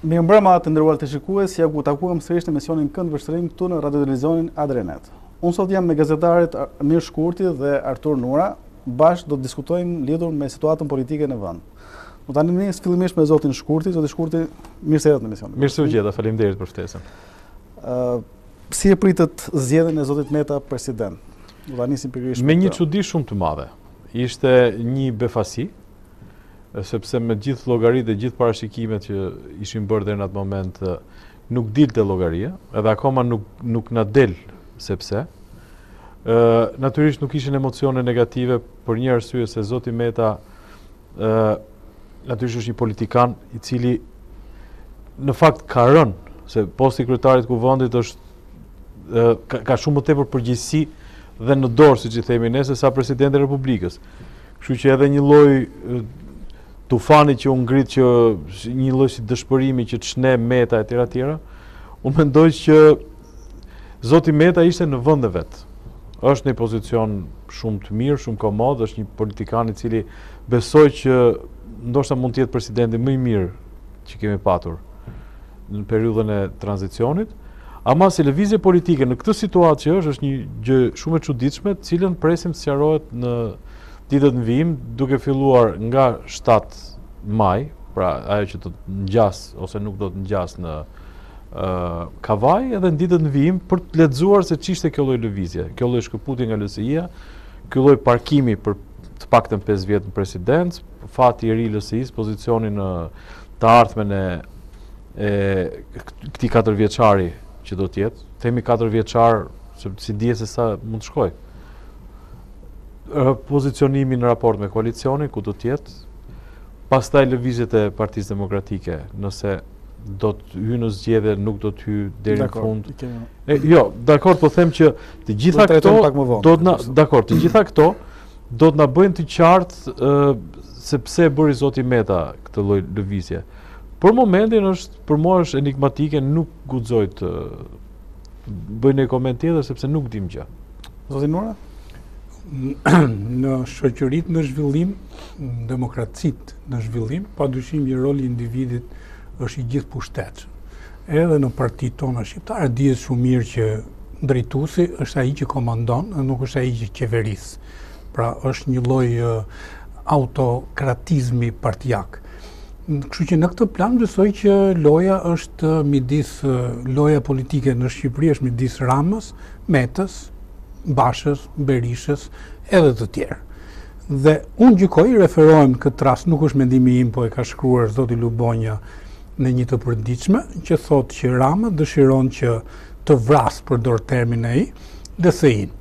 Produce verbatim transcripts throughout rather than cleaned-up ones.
Mirëmbrëma të nderuar të shikues, ja ku takuam sërish në emisionin Kënd Vështrim këtu në radiotelevizonin Adrenet. Unë sot jam me gazetarit Mir Shkurti dhe Artur Nura, bashkë do të diskutojmë lidhur me situatën politike në vend. Do tani nis fillimisht me zotin Shkurti, zoti Shkurti, mirë se erdhët në emision. Mirë se u gjeta, faleminderit për ftesën. Ë, si e pritet zgjedhjen e zotit Meta president? Do ta nisim pikërisht me një çudi shumë të madhe. Ishte një befasi, sepse me gjithë llogaritë dhe gjithë parashikimet që ishin bërë deri në atë moment nuk dilte llogaria, edhe akoma nuk nuk na del sepse ë natyrisht nuk ishin emocione negative për një arsye se zoti Meta ë natyrisht është një politikan i cili në fakt ka rënë se posti i kryetarit kuvendit është ë ka, ka shumë më tepër përgjegjësi dhe në dorë, siç i themi ne, se sa presidenti i Republikës. Kështu që edhe një lloj tufani që u ngrit, që një lloj si dëshpërimi që të shne Meta etj etj, unë mendoj që zoti Meta ishte në vend e vet. Është në një pozicion shumë të mirë, shumë komod, është një politikan i cili besoj që ndoshta mund të jetë presidenti më i mirë që kemi patur në periudhën e tranzicionit. Ama si lëvizje politike në këtë situatë që është, është një gjë shumë e çuditshme, të cilën presim të sqarohet në ditët në vijim, duke filluar nga shtatë maj, pra ajo që do të ngjas ose nuk do të ngjas në uh, Kavaj, edhe në ditët në vijim për të lexuar se ç'ishte kjo lloj lëvizje, kjo lloj shkëputje nga L S I-ja, ky lloj parkimi për të paktën pesë vjet në presidencë, fati i ri i L S I-s, pozicioni në të ardhmen e, e këtij katërvjeçari që do të jetë, themi katër vjeçar, si dije se sa mund të shkojë. Pozicionimi në raport me koalicionin, ku do të jetë, pastaj lëvizjet e Partisë Demokratike, nëse do të hyjë në zgjedhje, nuk do të hyjë deri në fund. E, jo, dakor, po them që të gjitha këto do të na, dakor, të gjitha këto do të na bëjnë të qartë uh, se pse e bëri zoti Meta këtë lloj lëvizje. Për momentin është, për mua është enigmatike, nuk guxoj të bëj një koment tjetër sepse nuk dim gjë. Zoti Nura? Në shoqëritë në zhvillim, në demokracitë në zhvillim, padyshim një rol i individit është i gjithë pushtetshëm. Edhe në partitë tona shqiptare dihet shumë mirë që drejtuesi është ai që komandon, nuk është ai që qeveris. Pra është një lloj autokratizmi partijak. Kështu që në këtë plan besoj që loja është midis, loja politike në Shqipëri është midis Ramës, Metës, Bashës, Berishës, edhe të tjerë. Dhe unë gjykoj, referohem këtë rast, nuk është mendimi im, po e ka shkruar zoti Lubonja në një të përditshme, që thotë që Rama dëshiron që të vras, përdor termin ai, D S I-n.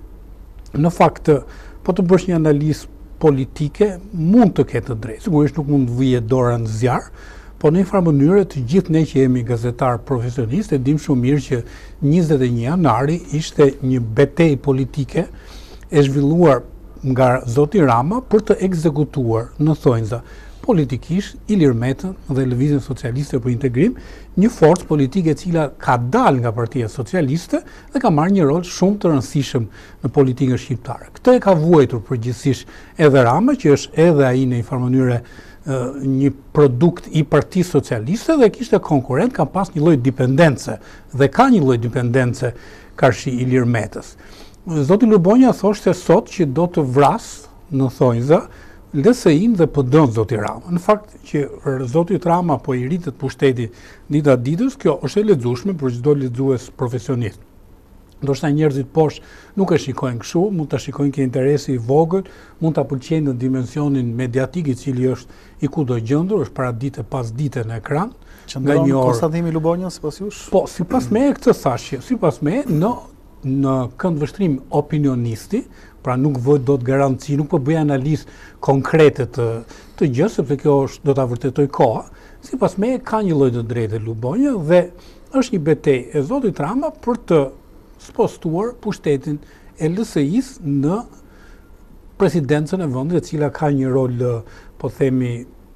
Në fakt, po të bësh një analizë politike, mund të ketë drejtë. Sigurisht nuk mund të vijë dora në zjarr, po në një farë mënyrë të gjithë ne që jemi gazetar profesionistë e dim shumë mirë që njëzet e një janari ishte një betejë politike e zhvilluar nga zoti Rama për të ekzekutuar në thonjza politikisht Ilir Metën dhe Lëvizjen Socialiste për Integrim, një forcë politike e cila ka dalë nga Partia Socialiste dhe ka marrë një rol shumë të rëndësishëm në politikën shqiptare. Këtë e ka vuajtur përgjithsisht edhe Rama, që është edhe ai në një farë mënyrë një produkt i Partisë Socialiste dhe kishte konkurrent, ka pas një lloj dipendence dhe ka një lloj dipendence karshi Ilir Metës. Zoti Lubonja thoshte sot që do të vras në thonjza L S I-n dhe P D-n zoti Rama. Në fakt që zoti Rama po i rritet pushteti dita ditës, kjo është e lexueshme për çdo lexues profesionist. Ndoshta njerëzit poshtë nuk e shikojnë kështu, mund ta shikojnë ke interesi i vogël, mund ta pëlqejnë në dimensionin mediatik i cili është i kudo gjendur, është para dite pas dite në ekran. Nga një orë. Konstatimi Lubonja sipas jush? Po, sipas me këtë thashje, sipas me në në këndvështrim opinionisti, pra nuk vë do të garanci, nuk po bëj analizë konkrete të, të gjë, sepse kjo është, do ta vërtetoj koha, sipas me ka një lloj të drejtë Lubonja dhe është një betejë e zotit Rama për të spostuar pushtetin e L S I-s në presidencën e vendit, e cila ka një rol, po themi,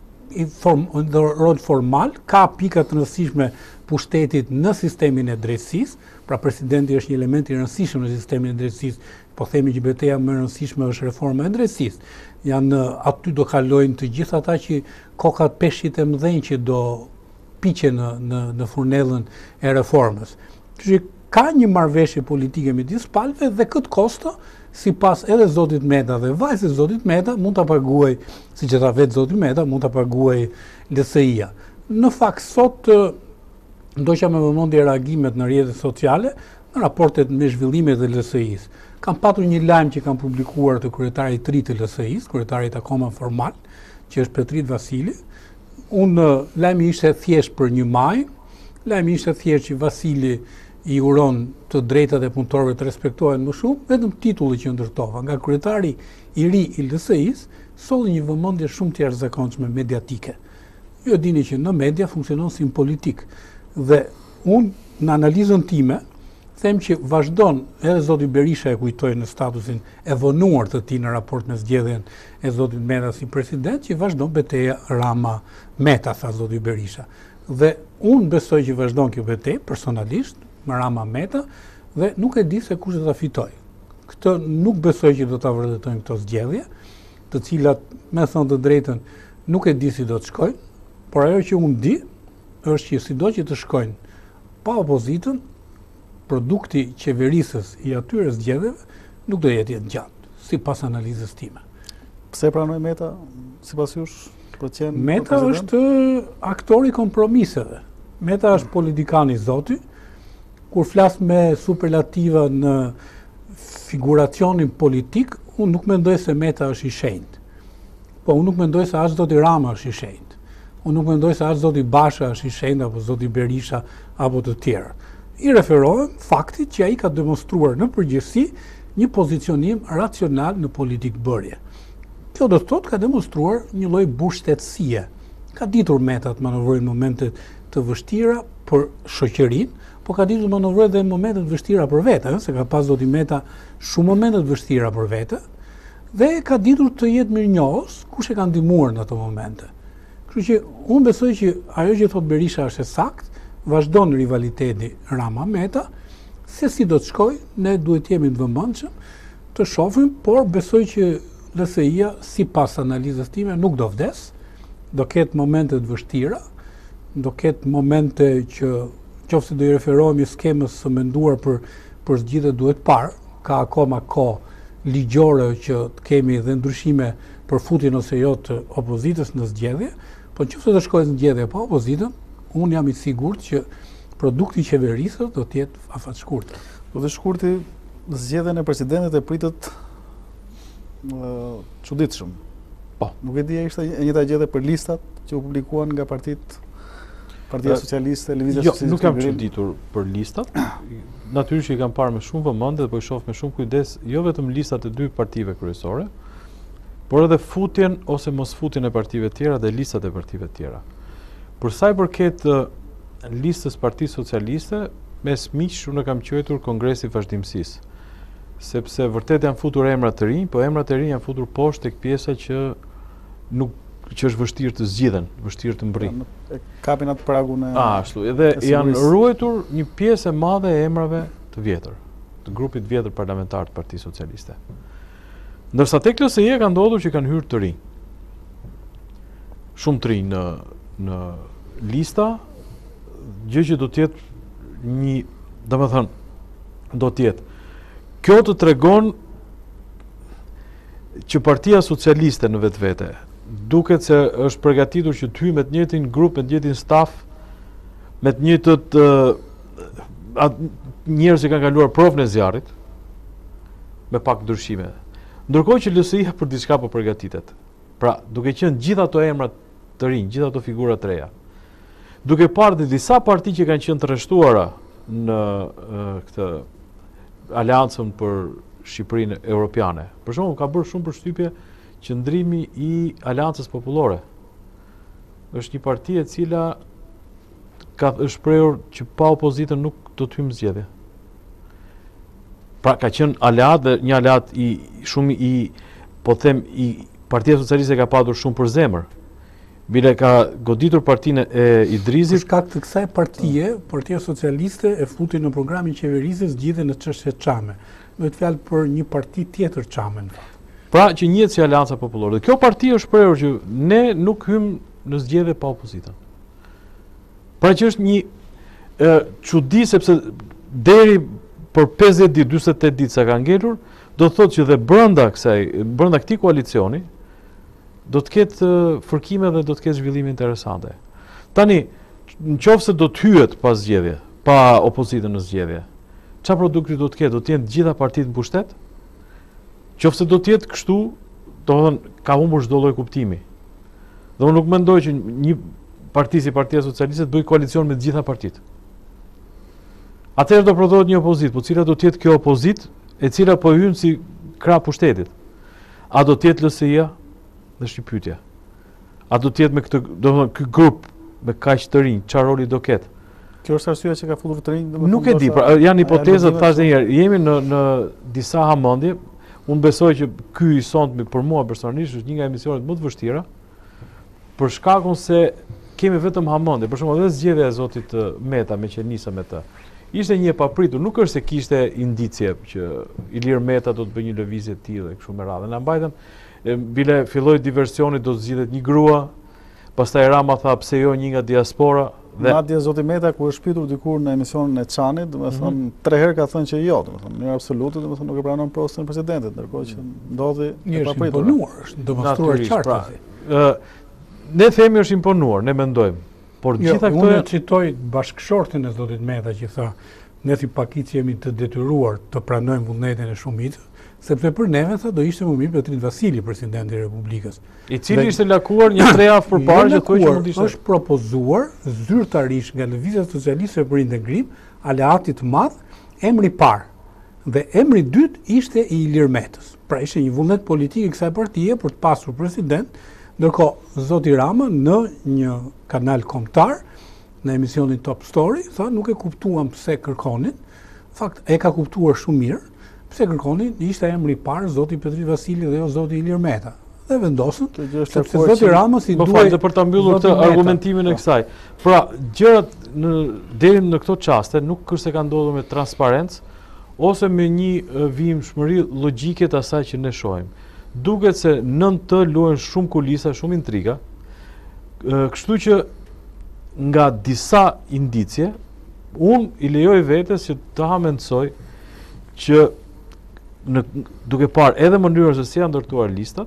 i form, rol formal, ka pika të rëndësishme pushtetit në sistemin e drejtësisë, pra presidenti është një element i rëndësishëm në sistemin e drejtësisë, po themi që betejë më e rëndësishme është reforma e drejtësisë. Janë aty do kalojnë të gjithë ata që kokat peshqit e mëdhenj që do shpiqe në, në, në furnellën e reformës. Që ka një marrëveshje politike midis palëve dhe këtë kosto, si pas edhe zotit Meta dhe vajzë e zotit Meta, mund të paguaj, si që ta vetë zotit Meta, mund të paguaj L S I-a. Në fakt, sot, ndoshta me vëmendje reagimet në rrjetet sociale, në raportet me zhvillimet e L S I-s. Kam patur një lajm që kam publikuar të kryetarit të ri të L S I-s, kryetarit akoma formal, që është Petrit Vasili. Unë lajmi ishte thjesht për një maj, lajmi ishte thjesht që Vasili i uron të drejtat e punëtorëve të respektohen më shumë, vetëm titulli që ndërtova. Nga kryetari i ri i L S I-s, solli një vëmendje shumë të jashtëzakonshme mediatike. Ju dini që në media funksionon si në politik. Dhe unë në analizën time, them që vazhdon, edhe zoti Berisha e kujtoi në statusin e vonuar të tij në raport me zgjedhjen e zotit Meta si president, që vazhdon betejë Rama Meta, tha zoti Berisha. Dhe unë besoj që vazhdon kjo betejë personalisht me Rama Meta dhe nuk e di se kush do ta fitojë. Këtë nuk besoj që do ta vërtetojnë këto zgjedhje, të cilat, me thënë të drejtën, nuk e di si do të shkojnë, por ajo që unë di është që sido që të shkojnë pa opozitën, produkti qeverisës i atyre zgjedhjeve nuk do jetë jetë gjatë, si pas analizës time. Pse pranoj Meta, si pas jush, për të qenë Meta është aktori kompromiseve. Meta është politikani zoti, kur flas me superlativa në figuracionin politik, unë nuk mendoj se Meta është i shenjtë. Po, unë nuk mendoj se as zoti Rama është i shenjtë. Unë nuk mendoj se as zoti Basha është i shenjtë, apo zoti Berisha, apo të tjerë. I referohem faktit që ai ka demonstruar në përgjithësi një pozicionim racional në politikë bërje. Kjo do të thotë ka demonstruar një lloj bushtetësie. Ka ditur Meta të manovrojë në momente të vështira për shoqërinë, po ka ditur të manovrojë edhe në momente të vështira për vete, se ka pas zoti Meta shumë momente të vështira për vete, dhe ka ditur të jetë mirënjohës kush e ka ndihmuar në ato momente. Kështu që unë besoj që ajo që thot Berisha është e saktë, vazhdon rivaliteti Rama-Meta, se si do të shkoj, ne duhet jemi të vëmendshëm të shohim, por besoj që L S I-a, si pas analizës time, nuk do vdes, do ketë momente të vështira, do ketë momente që, qofse do i referohemi skemës së menduar për, për zgjidhje duhet parë, ka akoma kohë ligjore që të kemi dhe ndryshime për futjen ose jo të opozitës në zgjedhje, po nëse do shkojë në zgjedhje pa opozitën, unë jam i sigurt që produkti i qeverisë do të jetë afat shkurtër. Do të shkurti zgjedhjen e presidentit e pritet çuditshëm. Po, nuk e di ishte e njëjta gjë për listat që u publikuan nga partitë Partia Socialiste, Lëvizja Socialiste. Jo, nuk kam çuditur për listat. Natyrisht i kam parë me shumë vëmendje, po i shoh me shumë kujdes jo vetëm listat e dy partive kryesore, por edhe futjen ose mos futjen e partive tjera dhe listat e partive tjera. Për sa i përket listës Partisë Socialiste, mes miq unë kam quajtur Kongresi i Vazhdimësisë, sepse vërtet janë futur emra të rinj, po emrat e rinj janë futur poshtë tek pjesa që nuk që është vështirë të zgjidhen, vështirë të mbërrijnë. E kapin atë pragun e Ah, ashtu. Edhe janë ruajtur një pjesë e madhe e emrave të vjetër, të grupit vjetër parlamentar të Partisë Socialiste. Ndërsa tek L S I-a ka ndodhur që kanë hyrë të rinj. Shumë të rinj në në lista, gjë që do të jetë një, domethënë, do të jetë. Kjo të tregon që Partia Socialiste në vetvete duket se është përgatitur që të hyjë me të njëjtin grup, me të njëjtin staf, me të njëjtët uh, njerëz që kanë kaluar provën e zjarrit, me pak ndryshime. Ndërkohë që L S I-a për diçka po përgatitet. Pra, duke qenë gjithë ato emra të rinj, gjithë ato figura të reja. Duke parë dhe disa parti që kanë qenë të rreshtuara në uh, këtë aleancën për Shqipërinë Europiane. Për shembull, ka bërë shumë përshtypje qëndrimi i Aleancës Popullore. Është një parti e cila ka është shprehur që pa opozitën nuk do të hyjë zgjedhje. Pra ka qenë aleat dhe një aleat i shumë i, po them, i Partia Socialiste ka padur shumë për zemër. Bile ka goditur partinë e Idrizit. Për shkak të kësaj partie, Partia Socialiste e futi në programin qeverisë zgjidhjen në çështje çame. Me të fjalë për një parti tjetër çame në fakt. Pra që njihet si Aleanca Popullore. Dhe kjo parti është shprehur që ne nuk hym në zgjedhje pa opozitën. Pra që është një çudi sepse deri për pesëdhjetë ditë, dyzet e tetë ditë sa ka ngelur, do të thotë që dhe brenda kësaj, brenda këtij koalicioni do të ketë fërkime dhe do të ketë zhvillime interesante. Tani, nëse do të hyhet pas zgjedhje, pa opozitën në zgjedhje, çfarë produkti do të ketë? Do të jenë të gjitha partitë në pushtet? Nëse do të jetë kështu, do të thonë ka humbur çdo lloj kuptimi. Dhe unë nuk mendoj që një parti si Partia Socialiste të bëjë koalicion me të gjitha partitë. Atëherë do prodhohet një opozitë, po cila do të jetë kjo opozitë, e cila po hyn si krah pushtetit. A do të jetë L S I-ja? Dhe është një pyetje. A do të jetë me këtë, do të thonë, ky grup me kaq të rinj, çfarë roli do ketë? Kjo është arsyeja që ka futur të rinj, domethënë. Nuk e di, pra, janë hipotezat, thash edhe një herë, jemi në në disa hamendje. Unë besoj që ky i sonte për mua personalisht është një nga emisionet më të vështira, për shkakun se kemi vetëm hamendje. Për shembull, edhe zgjedhja e zotit Meta me që nisa me të. Ishte një e papritur, nuk është se kishte indicie që Ilir Meta do të bëjë një lëvizje të tillë kështu me radhë. Na mbajtën, bile filloi diversioni, do të zgjidhet një grua, pastaj Rama tha pse jo një nga diaspora. Dhe madje zoti Meta kur është shpitur dikur në emisionin e Çanit, domethënë mm -hmm. tre herë ka thënë që jo, domethënë në mënyrë absolute, domethënë nuk e pranon postën e presidentit, ndërkohë që ndodhi e papritur. Është imponuar, është demonstruar qartë. Ë ne themi është imponuar, ne mendojmë. Por jo, gjitha këto unë citoj bashkëshortin e zotit Meta që tha, ne si pakicë jemi të detyruar të pranojmë vullnetin e shumicës, sepse për neve tha do ishte më mirë Petrit Vasili, presidenti i Republikës. I cili ishte lakuar një tre javë përpara që thonë që mund ishte. Është propozuar zyrtarisht nga Lëvizja Socialiste për Integrim, aleati të madh, emri i parë. Dhe emri i dytë ishte i Ilir Metës. Pra ishte një vullnet politik i kësaj partie për të pasur president. Ndërkohë, zoti Rama në një kanal kombëtar, në emisionin Top Story, tha nuk e kuptuam pse kërkonin. Fakt, e ka kuptuar shumë mirë, pse kërkonin, ishte emri i parë zoti Petrit Vasili dhe jo zoti Ilir Meta. Dhe vendosën, sepse zoti Rama si duhej... Më falë, për ta mbyllur këtë argumentimin e kësaj. Pra, gjërat deri në këto çaste nuk është se ka ndodhur me transparencë, ose me një vijimshmëri logjike të asaj që ne shohim. Duket se nën të luajnë shumë kulisa, shumë intriga, kështu që nga disa indicie, unë i lejoj vetes që të hamendsoj që në, duke parë edhe mënyrën se si janë ndërtuar listat,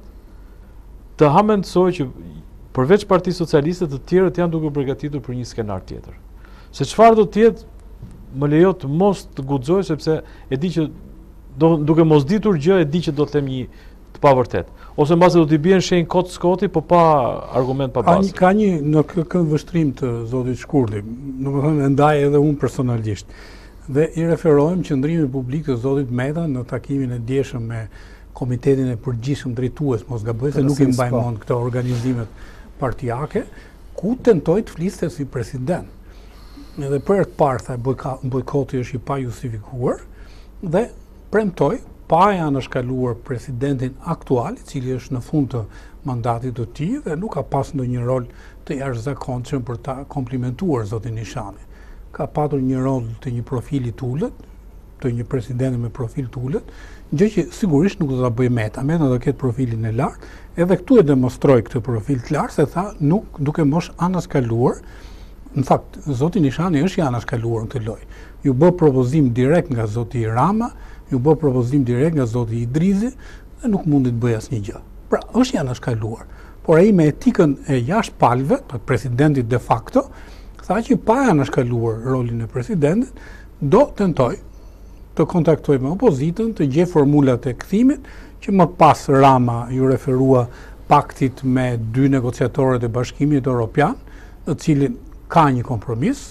të hamendsoj që përveç Partisë Socialiste të tjerët janë duke përgatitur për një skenar tjetër. Se çfarë do të jetë, më lejo të mos të guxoj sepse e di që do, duke mos ditur gjë, e di që do të them një të pavërtet. Ose mbase do t'i bien shenjë kot skoti, po pa argument pa bazë. Ka një në këtë vështrim të zotit Shkurli, domethënë e ndaj edhe unë personalisht. Dhe i referohem qëndrimit publik të zotit Meta në takimin e djeshëm me Komitetin e Përgjithshëm Drejtues, mos gaboj se nuk i mbaj mend këto organizimet partijake, ku tentoi të fliste si president. Edhe për të parë tha bojkoti është i pa justifikuar dhe premtoi pa e anashkaluar presidentin aktual, i cili është në fund të mandatit të tij dhe nuk ka pas ndonjë rol të jashtëzakonshëm për ta komplimentuar zotin Nishani. Ka patur një rol të një profili të ulët, të një presidenti me profil të ulët, gjë që sigurisht nuk do ta bëjë Meta. Meta do ketë profilin e lartë, edhe këtu e demonstroi këtë profil të lartë se tha nuk duke mos anashkaluar. Në fakt, zoti Nishani është i anashkaluar në këtë lojë. Ju bë propozim direkt nga zoti Rama, ju bë propozim direkt nga zoti Idrizi dhe nuk mundi të bëjë asnjë gjë. Pra, është i anashkaluar. Por ai me etikën e jashtë palëve, të presidentit de facto, tha që pa e anashkaluar rolin e presidentit, do tentoj të kontaktoj me opozitën, të gjej formulat e kthimit, që më pas Rama ju referua paktit me dy negociatorët e Bashkimit Evropian, në cilin ka një kompromis,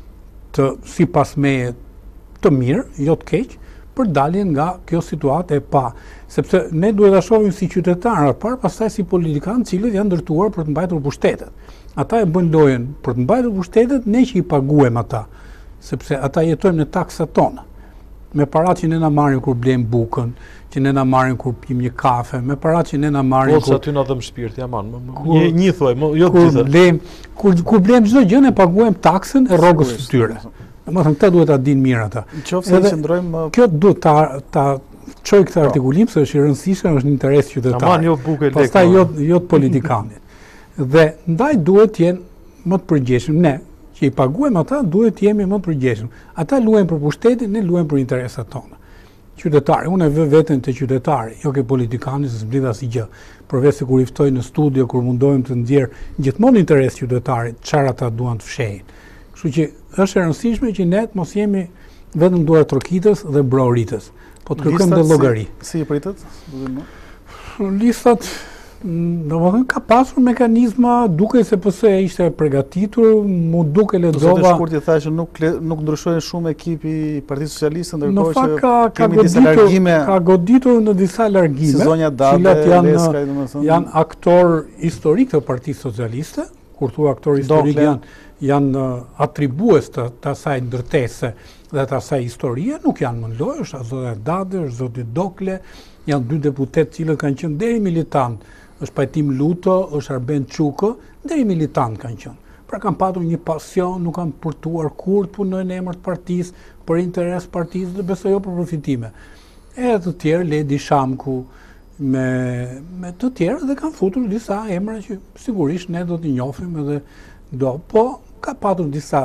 të sipas meje të mirë, jo të keq, për daljen nga kjo situatë e pa. Sepse ne duhet ta shohim si qytetarë, par pastaj si politikanë cilët janë ndërtuar për të mbajtur pushtetet. Ata e bën lojën për të mbajtur pushtetet, ne që i paguajmë ata, sepse ata jetojmë në taksat tona. Me paratë që ne na marrin kur blejmë bukën, që ne na marrin kur pim një kafe, me paratë që ne na marrin kur... Ose aty na dhëm shpirti, aman, një, një thuaj, jo të gjitha. Blejmë, kur, kur blejmë çdo gjë ne paguajmë taksën e rrogës së tyre. Domethënë këtë duhet ta dinë mirë ata. Nëse qëndrojmë kjo duhet ta ta çoj këtë artikulim se është i rëndësishëm, është në interes qytetar. Aman, jo bukë lekë. Pastaj jo jo të politikanit. Dhe ndaj duhet të jenë më të përgjegjshëm ne që i paguajmë ata, duhet të jemi më të përgjegjshëm. Ata luajnë për pushtetin, ne luajmë për interesat tona. Qytetari, unë e vë veten të qytetari, jo ke politikani se s'mbledh asgjë. Përveç se kur i ftoj në studio, kur mundohem të nxjerr gjithmonë interes qytetarit, çfarë ata duan të fshehin. Kështu që është e rëndësishme që ne të mos jemi vetëm duar trokitës dhe broritës, po të kërkojmë dhe llogari. Si, si i pritet? Listat, domethënë ka pasur mekanizma, duke se P S E ishte përgatitur, mu duke lexova. Zoti Shkurti tha që nuk nuk ndryshoi shumë ekipi i Partisë Socialiste, ndërkohë që ka, ka kemi disa largime. Ka goditur në disa largime, si zonja Dade, cilat janë, Leskaj, domethënë, janë aktor historik të Partisë Socialiste, kur thua aktor historik janë janë atribues të, të asaj ndërtese dhe të asaj historie, nuk janë më në lojë, është Zotja Dade, është Zoti Dokle, janë dy deputet cilët kanë qenë deri militant, është Pajtim Luto, është Arben Çuko, deri militant kanë qenë. Pra kanë patur një pasion, nuk kanë përtuar kur të punojnë në emër të partisë, për interes partisë dhe besoj jo për përfitime. E të tjerë, Ledi Shamku, me, me të tjerë dhe kanë futur disa emra që sigurisht ne do t'i njohim edhe do, po ka patur disa,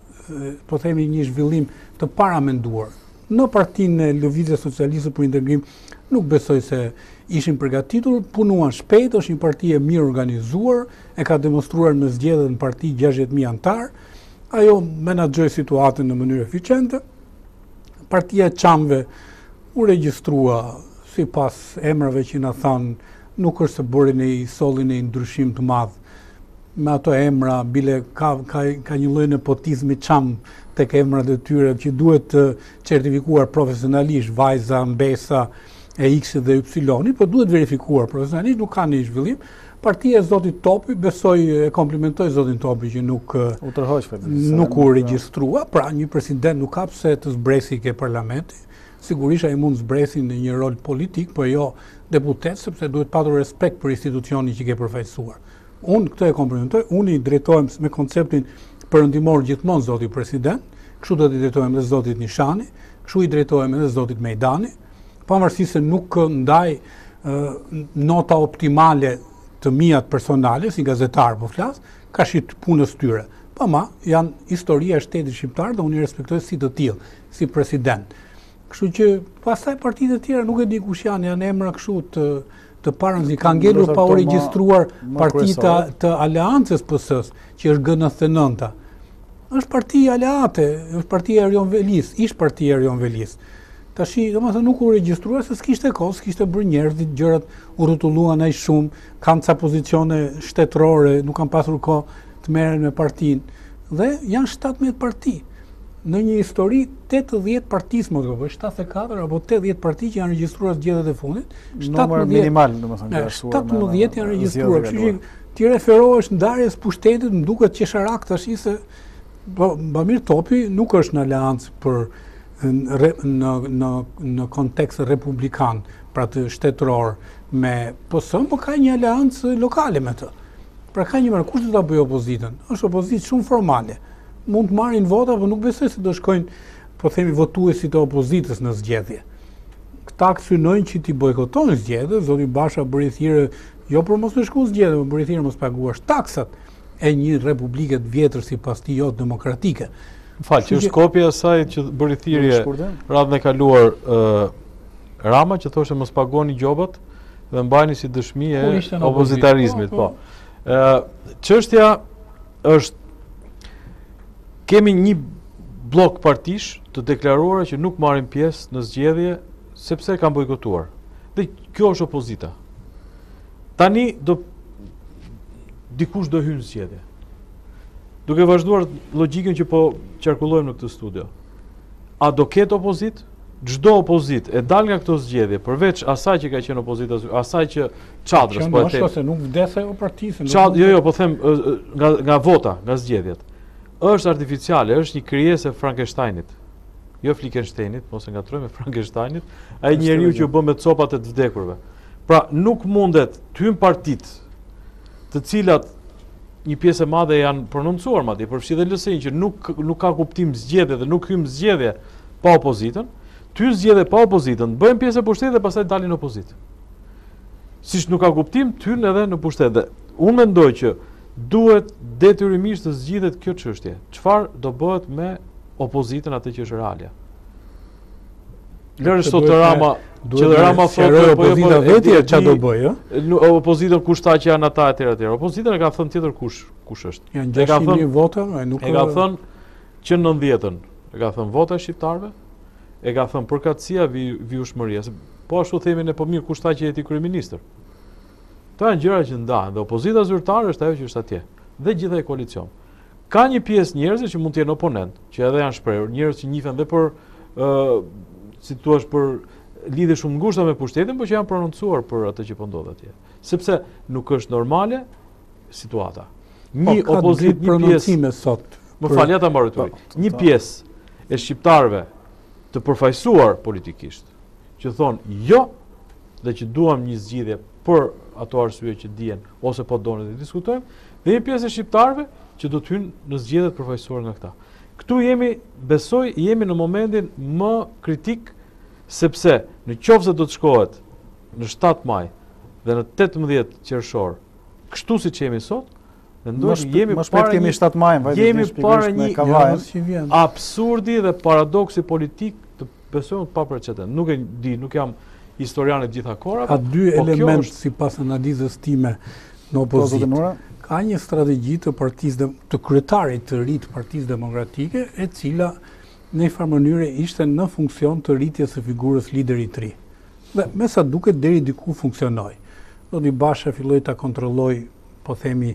po themi një zhvillim të paramenduar. Në partinë e Lëvizjes Socialiste për Integrim nuk besoj se ishin përgatitur, punuan shpejt, është një parti e mirë organizuar, e ka demonstruar në zgjedhjet në parti gjashtëdhjetë mijë antar, ajo menaxhoi situatën në mënyrë eficiente. Partia e Çamve u regjistrua sipas emrave që na thanë, nuk është se bëri një solli një ndryshim të madh me ato emra, bile ka, ka, ka një lloj nepotizmi Çam tek emrat e tyre që duhet të certifikuar profesionalisht, Vajza, Mbesa, e X dhe Y, po duhet verifikuar profesionalisht, nuk ka një zhvillim. Partia e Zotit Topi, besoj e komplimentoj Zotin Topi që nuk u tërhoq, nuk u regjistrua, pra një president nuk ka pse të zbresi ke parlamenti. Sigurisht ai mund zbresi në një rol politik, po jo deputet, sepse duhet patur respekt për institucionin që ke përfaqësuar. Unë këtë e komplimentoj, unë i drejtohem me konceptin perëndimor gjithmonë Zoti President, kështu do t'i drejtohem edhe Zotit Nishani, kështu i drejtohem edhe Zotit Mejdani, pavarësisht se nuk ndaj uh, nota optimale të mijat personale, si gazetar po flas, ka shit punës tyre. Po ma, janë historia e shtetit shqiptar dhe unë i respektoj si të tillë, si president. Kështu që pastaj partitë e tjera nuk e di kush janë, janë emra kështu të të parën, ka ngelur pa u regjistruar partita të Aleancës P S-s, që është G nëntëdhjetë e nënta. Është parti aleate, është partia Erion Velis, ish partia Erion Velis. Tashi, domethënë nuk u regjistruar se s'kishte kohë, s'kishte bërë njerëzit, gjërat u rrotulluan aq shumë, kanë ca pozicione shtetërore, nuk kanë pasur kohë të merren me partinë. Dhe janë shtatëmbëdhjetë parti. Në një histori tetëdhjetë partisë, më duket, shtatëdhjetë e katër apo tetëdhjetë parti që janë regjistruar zgjedhjet e fundit. Numër minimal, domethënë, shtatëmbëdhjetë janë regjistruar, kështu që ti referohesh ndarjes pushtetit, më duket qesharak tash se Bamir Topi nuk është në aleancë për në në në në kontekst republikan, pra të shtetëror me P S, por ka një aleancë lokale me të. Pra ka një marrë, kush do ta bëjë opozitën? Është opozitë shumë formale. Mund të marrin vota, por nuk besoj se do shkojnë, po themi, votuesit e opozitës në zgjedhje. Këta synojnë që ti bojkotojnë zgjedhjet, Zoti Basha bëri thirrje jo për mos të shkuar zgjedhje, por bëri thirrje mos paguash taksat e një republike të vjetër sipas tij jo demokratike. Fal, që është kopja e saj që bëri thirrje radhën e kaluar uh, Rama që thoshte mos pagoni gjobat dhe mbajni si dëshmi e opozitarizmit, po. Ë çështja është kemi një blok partish të deklaruara që nuk marrin pjesë në zgjedhje sepse kanë bojkotuar. Dhe kjo është opozita. Tani do dikush do hyjë në zgjedhje. Duke vazhduar logjikën që po qarkullojmë në këtë studio. A do ketë opozit? Çdo opozit e dal nga këto zgjedhje, përveç asaj që ka qenë opozita, asaj që çadrës po e them. Se nuk vdes ajo partisë. Çad, jo, jo, po them nga nga vota, nga zgjedhjet. Është artificiale, është një krijesë e Frankensteinit. Jo Flickensteinit, mos e ngatroj me Frankensteinit, ai njeriu që u bë me copat e të vdekurve. Pra, nuk mundet të hyjnë partitë të cilat një pjesë e madhe janë prononcuar madje, përfshi dhe L S I-n që nuk nuk ka kuptim zgjedhje dhe nuk hyn zgjedhje pa opozitën, të hyn zgjedhje pa opozitën, bëjnë pjesë e pushtetit dhe pastaj dalin në opozitë. Siç nuk ka kuptim, të hyn edhe në pushtet. Dhe unë mendoj që duhet detyrimisht të zgjidhet kjo çështje. Çfarë do bëhet me opozitën atë që është realja? Lërë sot të Rama, që dhe Rama thotë... Opozita vetja që do bëjë? Opozitën kush ta që janë ata etjera etjera. Opozitën e ka thënë tjetër kush, kush është. Janë gjashtëqind mijë vota, nuk... E ka thënë që në nëntëdhjetën, e ka thënë vota e shqiptarëve, e ka thënë përkatësia vijueshmëria. Po ashtu themi ne, po mirë, kush ta që jeti kryeministër. Këto janë gjëra që ndahen dhe opozita zyrtare është ajo që është atje. Dhe gjithaj koalicion. Ka një pjesë njerëz që mund të jenë oponent, që edhe janë shprehur, njerëz që njihen dhe për ë si thua për lidhje shumë ngushta me pushtetin, por që janë prononcuar për atë që po ndodh atje. Sepse nuk është normale situata. Një po, opozitë, një pjesë sot. Më fal, ja ta mbaroj turi. Një pjesë e shqiptarëve të përfaqësuar politikisht, që thonë jo dhe që duam një zgjidhje për ato arsye që dihen ose po donin të diskutojmë, dhe një pjesë e shqiptarëve që do të hynë në zgjedhjet përfaqësuar nga këta. Këtu jemi, besoj, jemi në momentin më kritik, sepse në qoftë se do të shkohet në shtatë maj dhe në tetëmbëdhjetë qershor, kështu siç jemi sot, mendoj jemi para kemi shtatë maj, jemi para një absurdi dhe paradoksi politik të besoj të paprecedent. Nuk e di, nuk jam historian e gjitha kohërave. Ka dy element është... sipas analizës time në opozitë. Ka një strategji të partisë të kryetarit të ri të Partisë Demokratike, e cila në një farë mënyrë ishte në funksion të rritjes së figurës liderit të ri. Dhe me sa duket deri diku funksionoi. Zoti Basha filloi ta kontrolloi, po themi,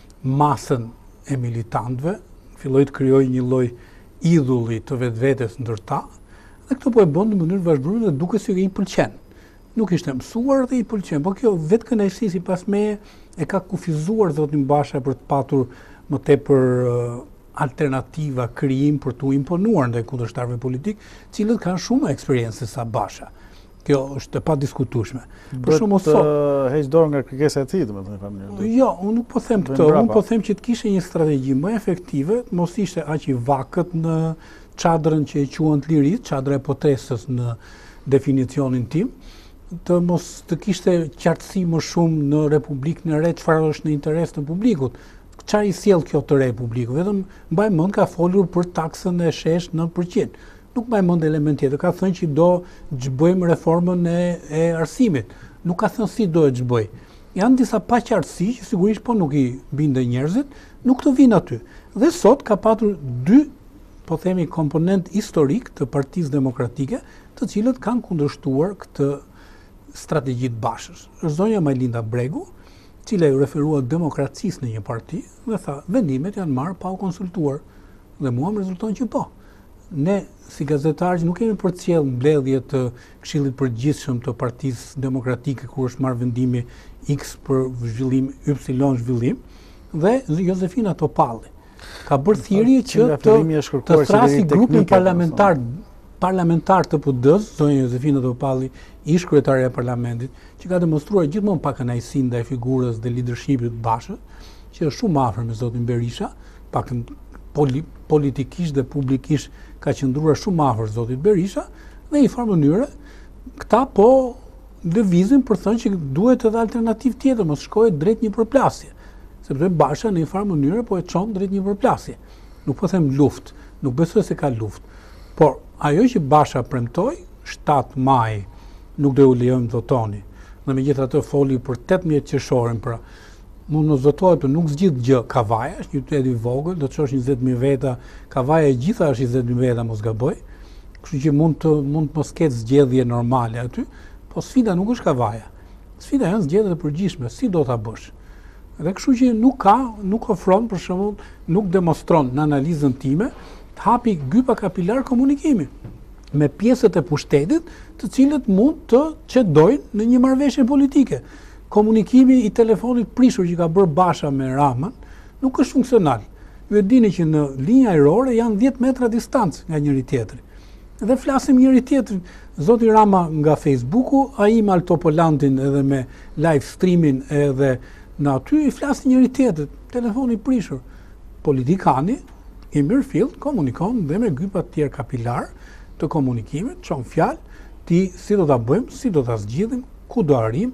masën e militantëve, filloi të krijojë një lloj idhulli të vetvetes ndërta, dhe këtë po e bën në mënyrë vazhduese dhe duket se i pëlqen. Nuk ishte mësuar dhe i pëlqen, por kjo vetë kënaqësi sipas meje e ka kufizuar zotin Basha për të patur më tepër uh, alternativa, krijim për të imponuar ndaj kundërshtarëve politik, cilët kanë shumë eksperiencë sa Basha. Kjo është e padiskutueshme. Për shembull sot heq dorë nga kërkesa e tij, domethënë në mënyrë. Jo, unë nuk po them këtë, unë po them që të kishte një strategji më efektive, mos ishte aq i vakët në çadrën që e quhen të lirit, çadra e potestës në definicionin tim, të mos të kishte qartësi më shumë në Republikën e Re çfarë është në interes të publikut. Çfarë i sjell kjo të re publikut? Vetëm mbaj mend ka folur për taksën e shesh nëntë përqind. Nuk mbaj mend element tjetër. Ka thënë që do xhbojmë reformën e, e arsimit. Nuk ka thënë si do e xhboj. Janë disa paqartësi që sigurisht po nuk i binde njerëzit, nuk të vinë aty. Dhe sot ka patur dy, po themi, komponent historik të Partisë Demokratike, të cilët kanë kundërshtuar këtë strategjit Bashës. Është zonja Majlinda Bregu, cila ju referua demokracisë në një parti, dhe tha, vendimet janë marrë pa u konsultuar. Dhe mua më rezulton që po. Ne, si gazetarë, nuk kemi përcjell mbledhje të Këshillit Përgjithshëm të Partisë Demokratike, kur është marrë vendimi X për zhvillim, Y zhvillim, dhe Josefina Topalli ka bërë thirrje që të, të thrasi grupin parlamentar parlamentar të P D-s, zonja Josefina Topalli, ish kryetaria e parlamentit, që ka demonstruar gjithmonë pak kënaqësi ndaj figurës dhe leadershipit të Bashës, që është shumë afër me zotin Berisha, pak poli, politikisht dhe publikisht ka qëndruar shumë afër zotit Berisha, dhe në farë mënyre këta po lëvizin për thënë që duhet edhe alternativë tjetër, mos shkohet drejt një përplasje. Sepse Basha në një farë mënyre po e çon drejt një përplasje. Nuk po them luftë, nuk besoj se ka luftë. Por ajo që Basha premtoi, shtatë maj, nuk do u lejojmë votoni. Dhe megjithatë foli për tetëmbëdhjetë qershorin, pra mund të votohet, por nuk zgjidh gjë. Kavaja është një qytet i vogël, do të çosh njëzet mijë veta, Kavaja e gjitha është njëzet mijë veta, mos gaboj. Kështu që mund të mund të mos ketë zgjedhje normale aty, po sfida nuk është Kavaja. Sfida janë zgjedhjet e përgjithshme, si do ta bësh. Dhe kështu që nuk ka, nuk ofron, për shembull, nuk demonstron në analizën time të hapi gypa kapilar komunikimi me pjesët e pushtetit, të cilët mund të çedojnë në një marrëveshje politike. Komunikimi i telefonit prishur që ka bërë Basha me Ramën nuk është funksional. Ju e dini që në linja ajrore janë dhjetë metra distancë nga njëri tjetri. Dhe flasim njëri tjetrin. Zoti Rama nga Facebooku, ai me altopolantin edhe me live streamin edhe në aty i flasin njëri tjetrit. Telefoni prishur. Politikani i mirëfill komunikon dhe me gypa të tjerë kapilar të komunikimit, çon fjalë, ti si do ta bëjmë, si do ta zgjidhim, ku do arrijmë,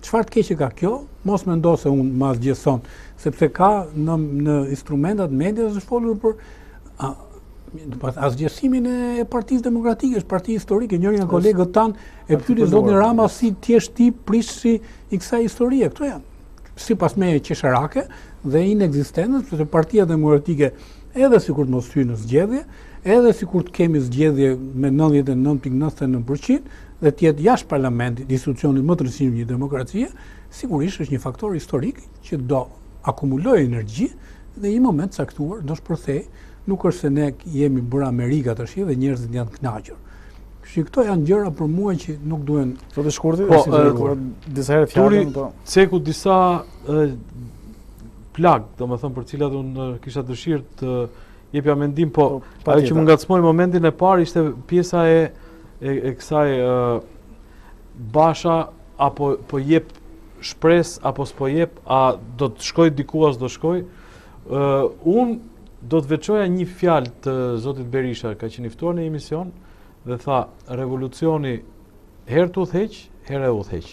Çfarë të keqe ka kjo? Mos mendo se unë më asgjëson, sepse ka në, në instrumentat medias është folur për a, asgjësimin e Partisë Demokratike, është parti historike, njëri nga kolegët tanë e pyeti zotin Rama si t'jesh ti prishësi i kësaj historie. Këto janë sipas meje qesharake dhe inekzistente, sepse Partia Demokratike edhe sikur të mos hyjë në zgjedhje, edhe sikur të kemi zgjedhje me nëntëdhjetë e nëntë pikë nëntëdhjetë e nëntë përqind dhe të jetë jashtë parlamentit, institucionit më të rëndësishëm një demokracie, sigurisht është një faktor historik që do akumulojë energji dhe një moment caktuar do shpërthej. Nuk është se ne jemi bërë Amerika tash dhe njerëzit janë të kënaqur. Kështu këto janë gjëra për mua që nuk duhen. Sot e shkurti, po, po disa herë fjalën, po. Ceku disa e, plag, domethënë për cilat unë kisha dëshirë të jepja mendim, po, po ajo që më ngacmoi momentin e parë ishte pjesa e e, e kësaj e, Basha apo po jep shpresë apo s'po jep, a do të shkoj diku as do shkoj. Uh, unë do të veçoja një fjalë të zotit Berisha, ka qenë i ftuar në emision dhe tha revolucioni herë të udhëheq, herë e udhëheq.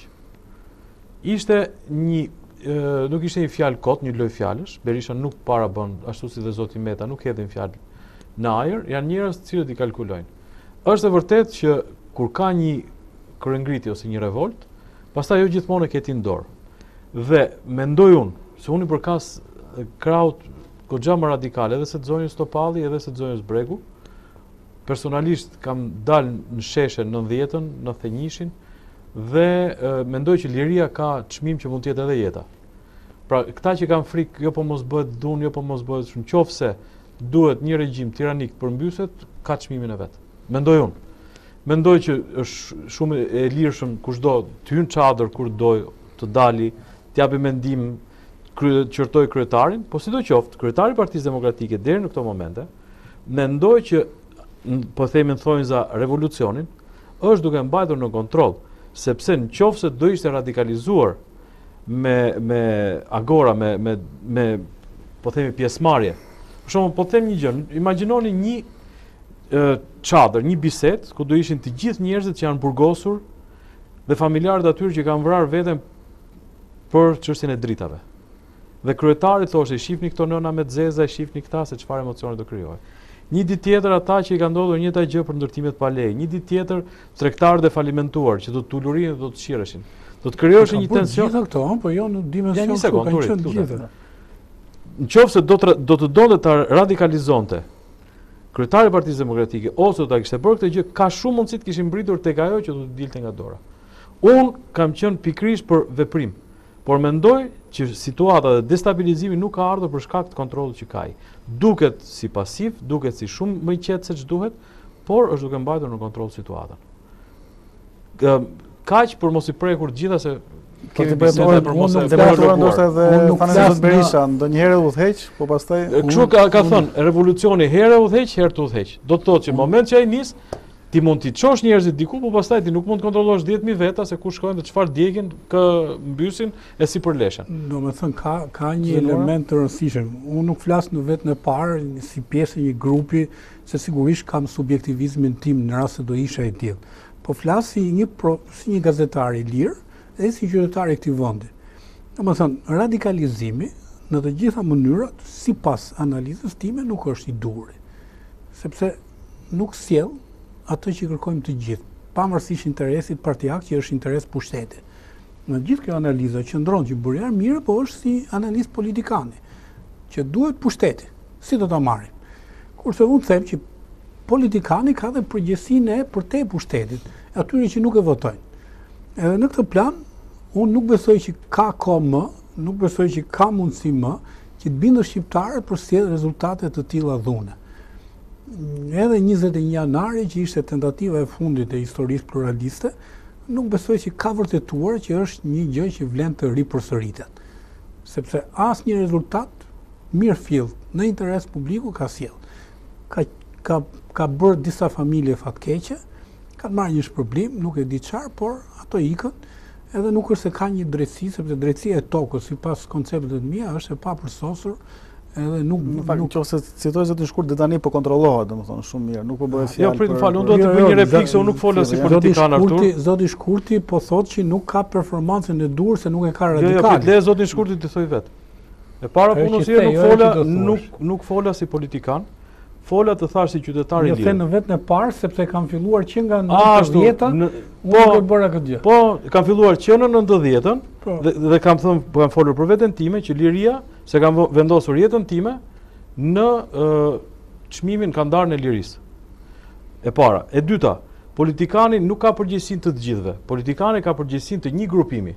Ishte një e, nuk ishte një fjalë kot, një loj fjalësh. Berisha nuk para bën ashtu si dhe zoti Meta, nuk hedhin fjalë në ajër, janë njerëz të cilët i kalkulojnë. Është e vërtetë që kur ka një kryengritje ose një revolt, pastaj jo gjithmonë e ke ti në dorë. Dhe mendoj unë, se unë i përkas kraut goxha më radikale, edhe se të zonjës Topalli, edhe se të zonjës Bregu. Personalisht kam dalë në sheshe në nëntëdhjetën, në thënjishin, dhe e, mendoj që liria ka çmim që mund të jetë edhe jeta. Pra, këta që kanë frikë, jo po mos bëhet dhun, jo po mos bëhet shumë, qofse duhet një regjim tiranik përmbyset, ka çmimin e vet. Mendoj unë. Mendoj që është shumë e lirshëm kushdo të hyn çadër kur doj, të dali, të japi mendim, qërtoj kryetarin, po sidoqoftë, kryetari i Partisë Demokratike deri në këto momente, mendoj që po themi në thonjza revolucionin, është duke mbajtur në kontroll, sepse nëse do ishte radikalizuar me me agora, me me me po themi pjesëmarrje. Për shembull, po them një gjë, imagjinoni një e, çadër, një bisedë ku do ishin të gjithë njerëzit që janë burgosur dhe familjarët atyre që kanë vrarë veten për çështjen e dritave. Dhe kryetari thoshte, shihni këto nëna me zeza, shihni këta se çfarë emocione do krijojë. Një ditë tjetër ata që i ka ndodhur njëjta gjë për ndërtimet pa leje, një ditë tjetër tregtarët e falimentuar që do të tulurinë dhe do të shireshin. Do të krijohej një tension. Gjithë këto, po jo në dimension ja, sekund, kanë qenë gjithë. Nëse do të do të donte ta radikalizonte kryetari i Partisë Demokratike ose do ta kishte bërë këtë gjë, ka shumë mundësi të kishin mbritur tek ajo që do të dilte nga dora. Unë kam qenë pikërisht për veprim. Por mendoj që situata dhe destabilizimi nuk ka ardhur për shkak të kontrollit që ka ai. Duket si pasiv, duket si shumë më i qetë se ç'duhet, por është duke mbajtur në kontroll situatën. Kaq për mos i prekur gjitha se kemi bisedë për mos e prekur ndoshta edhe Fanë Berisha, ndonjëherë udhëheq, po pastaj kështu ka ka thënë, revolucioni herë udhëheq, herë të udhëheq. Do të thotë që në moment që ai nis, ti mund t'i çosh njerëzit diku, po pastaj ti nuk mund të kontrollosh dhjetë mijë veta se ku shkojnë dhe çfarë djegin, kë mbysin e si përleshen. Domethënë ka ka një element të rëndësishëm. Unë nuk flas në vetën e parë si pjesë e një grupi, se sigurisht kam subjektivizmin tim në rast se do isha i tillë. Po flas si një pro, si një gazetar i lirë dhe si qytetar i këtij vendi. Domethënë, radikalizimi në të gjitha mënyrat, sipas analizës time, nuk është i duhur. Sepse nuk sjell atë që kërkojmë të gjithë, pavarësisht interesit partijak që është interes pushteti. Në gjithë kjo analizë qëndron që bërjar mirë, po është si analizë politikane, që duhet pushteti, si do ta marrim. Kurse unë them që politikani ka dhe përgjegjësinë e përtej pushtetit, atyre që nuk e votojnë. Edhe në këtë plan, unë nuk besoj që ka kohë më, nuk besoj që ka mundësi më që të bindë shqiptarët për sjellë rezultate të tilla dhune. Edhe njëzet e një janari që ishte tentativa e fundit e historisë pluraliste, nuk besoj që ka vërtetuar që është një gjë që vlen të ripërsëritet. Sepse asnjë rezultat mirë fill në interes publiku ka sjell. Ka ka ka bërë disa familje fatkeqe, kanë marrë një shpërblim, nuk e di çfarë, por ato ikën, edhe nuk është se ka një drejtësi, sepse drejtësia e tokës sipas konceptet të mia është e papërsosur edhe nuk Në fakt, nuk nëse citoj zotin Shkurt dhe tani po kontrollohet, domethënë shumë mirë, nuk po bëhet fjalë. Jo, prit, më fal, unë do të bëj një refleksion, se unë nuk fola si politikan Artur. Zoti Shkurti po thotë që nuk ka performancën e duhur se nuk e ka Jo, jo, radikal. prit, le zotin Shkurti të thoj vet. E para Ajo punës që nuk the, jo, fola, ajo që do thuash. nuk nuk fola si politikan, fola të thash si qytetar i Jo, the lirë. në vetën e parë sepse kam filluar që nga Ashtu, nëntëdhjeta, në- unë nuk e bëra këtë gjë. Po, kam filluar që në nëntëdhjetën Po. dhe, dhe kam thënë, po kam folur për veten time që liria, se kam vo- vendosur jetën time në ë, çmimin kandarën e lirisë. E para, e dyta, politikani nuk ka përgjegjësinë të të gjithëve. Politikani ka përgjegjësinë të një grupimi.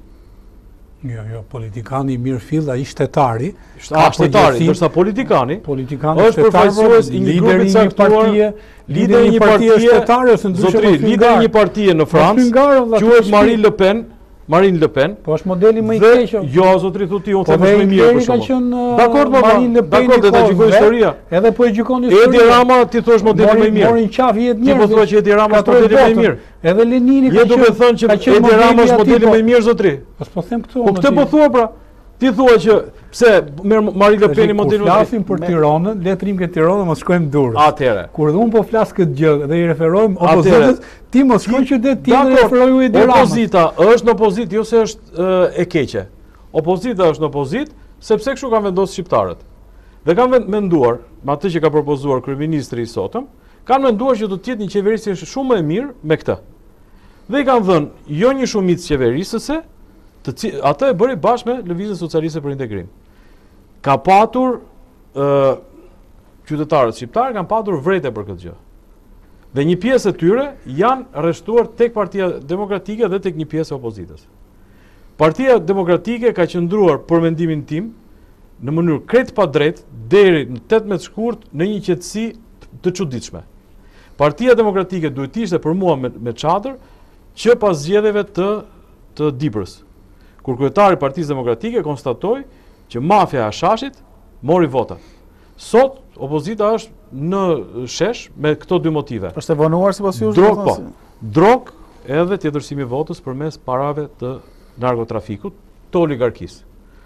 Jo, jo, politikani i mirë fill, ai shtetari. A shtetari, ndërsa politikani Politikani është përfaqësues i një grupi të caktuar, lideri i një partie shtetare ose ndryshe Zotri, lideri i një partie në Francë, quhet Marine Le Pen, Marine Le Pen. Po është modeli më i Dhe keq. jo, zotri thotë ti, unë Po them dhe është më mirë për Hitleri ka shkak. qenë Dakor, baba. Marine Le Pen. Dakor, dhe ta gjykoj historia. Edhe po e gjykon Edi historia. Rama ti thosh modeli më i mirë. Morin qafë jetë Ti njerëz. po thua që Edi Rama është modeli më i mirë. Edhe Lenini ka Je duke thënë që ka qenë Edi Rama modeli është aty, modeli po- më i mirë, zotri. Po s'po them këtu. Po unë këtë ti. po thua pra. Ti thua që pse merr Marine Le Pen i modeli Kur më i mirë. flasim për Tiranën, le të rrim ke Tiranë, mos shkojmë Durrës. Atëherë. Kur dhe unë po flas këtë gjë dhe i referojmë Atëherë. opozitës, ti mos shkoj qytet tjetër Dakor, referoj Edi Ramës. opozita është në opozitë, jo se është ë, e keqe. Opozita është në opozitë sepse kështu kanë vendosur shqiptarët. Dhe kanë vend- menduar, me atë që ka propozuar kryeministri i sotëm, kanë menduar që do të jetë një qeverisje shumë më e mirë me këtë. Dhe i kanë dhënë jo një shumicë qeverisëse, të ci- atë e bëri bashkë me Lëvizjen Socialiste për Integrim. Ka patur ë qytetarët shqiptarë kanë patur vrejtje për këtë gjë. Dhe një pjesë e tyre janë arrestuar tek Partia Demokratike dhe tek një pjesë e opozitës. Partia Demokratike ka qëndruar për mendimin tim në mënyrë krejt pa drejt deri në tetëmbëdhjetë shkurt në një qetësi të çuditshme. Partia Demokratike duhet të ishte për mua me, me çadër që pas zgjedhjeve të të Dibrës, kur kryetari i Partisë Demokratike konstatoi që mafia e Ashashit mori votat. Sot opozita është në shesh me këto dy motive. Është e vonuar sipas jush? Drog po. Drog edhe tjetërsimi i votës përmes parave të narkotrafikut, të oligarkisë.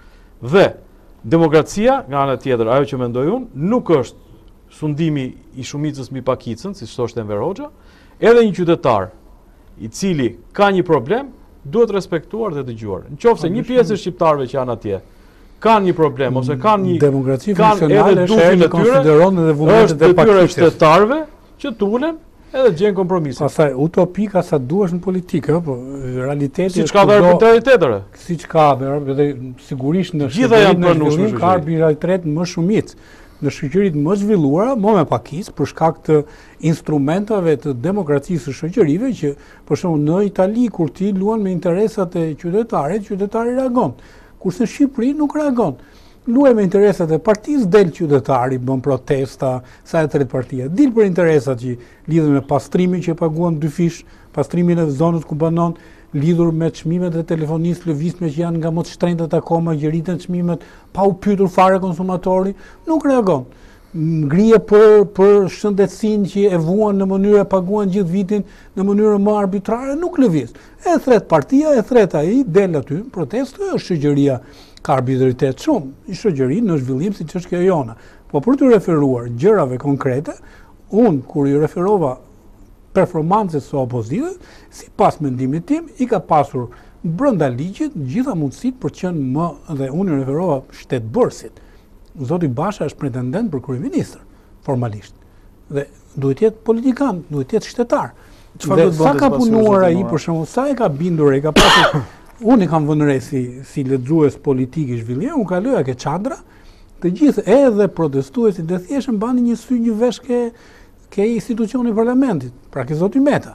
Dhe demokracia, nga ana tjetër, ajo që mendoj unë, nuk është sundimi i shumicës mbi pakicën, siç thoshte Enver Hoxha, edhe një qytetar i cili ka një problem, duhet respektuar dhe dëgjuar. Nëse një pjesë e shqiptarëve që janë atje kanë një problem ose kanë një Demokraci kanë funksionale edhe është dufin ajo e që tyre, konsideron edhe është vullnetet e detyra e pakicës. shtetarëve që tulen edhe gjejnë kompromise. Pastaj utopika sa duhesh në politikë, ëh, po realiteti Siç ka dhe arbitraritetëre. siç ka dhe sigurisht në Gjitha janë në pranueshme zhvillim në ka shoqëri. arbitraritet më shumicë. Në shoqëritë më zhvilluara, më me pakicë për shkak të instrumentave të demokracisë së shoqërive që për shembull në Itali kur ti luan me interesat e qytetarit, qytetari reagon. Kurse në Shqipëri nuk reagon. Luaj me interesat e partisë, del qytetari, bën protesta, sa e tret partia. Dil për interesat që lidhen me pastrimin që paguan dy fish, pastrimin e zonës ku banon, lidhur me çmimet e telefonisë lëvizshme që janë nga më të shtrenjtat akoma, që rriten çmimet pa u pyetur fare konsumatori, nuk reagon. Ngrije për për shëndetësinë që e vuan në mënyrë e paguan gjithë vitin në mënyrë më arbitrare, nuk lëviz. E thret partia, e thret ai, del aty, protestë, është shoqëria ka arbitraritet shumë, i shoqëri në zhvillim siç është kjo jona. Po për të referuar gjërave konkrete, unë kur i referova performancës së opozitës, sipas mendimit tim, i ka pasur brenda ligjit gjitha mundësitë për të qenë më, dhe unë i referova shtetbërësit. Zoti Basha është pretendent për kryeministër, formalisht. Dhe duhet jetë politikan, duhet jetë shtetar. Dhe sa ka punuar ai, për shembull, sa e ka bindur, e ka pasur unë i kam vënë re si, si lexues politik i zhvillimit, unë kaloja ke çadra, të gjithë edhe protestuesit dhe thjesht mbani një sy një vesh ke ke institucioni parlamentit, pra ke zoti Meta.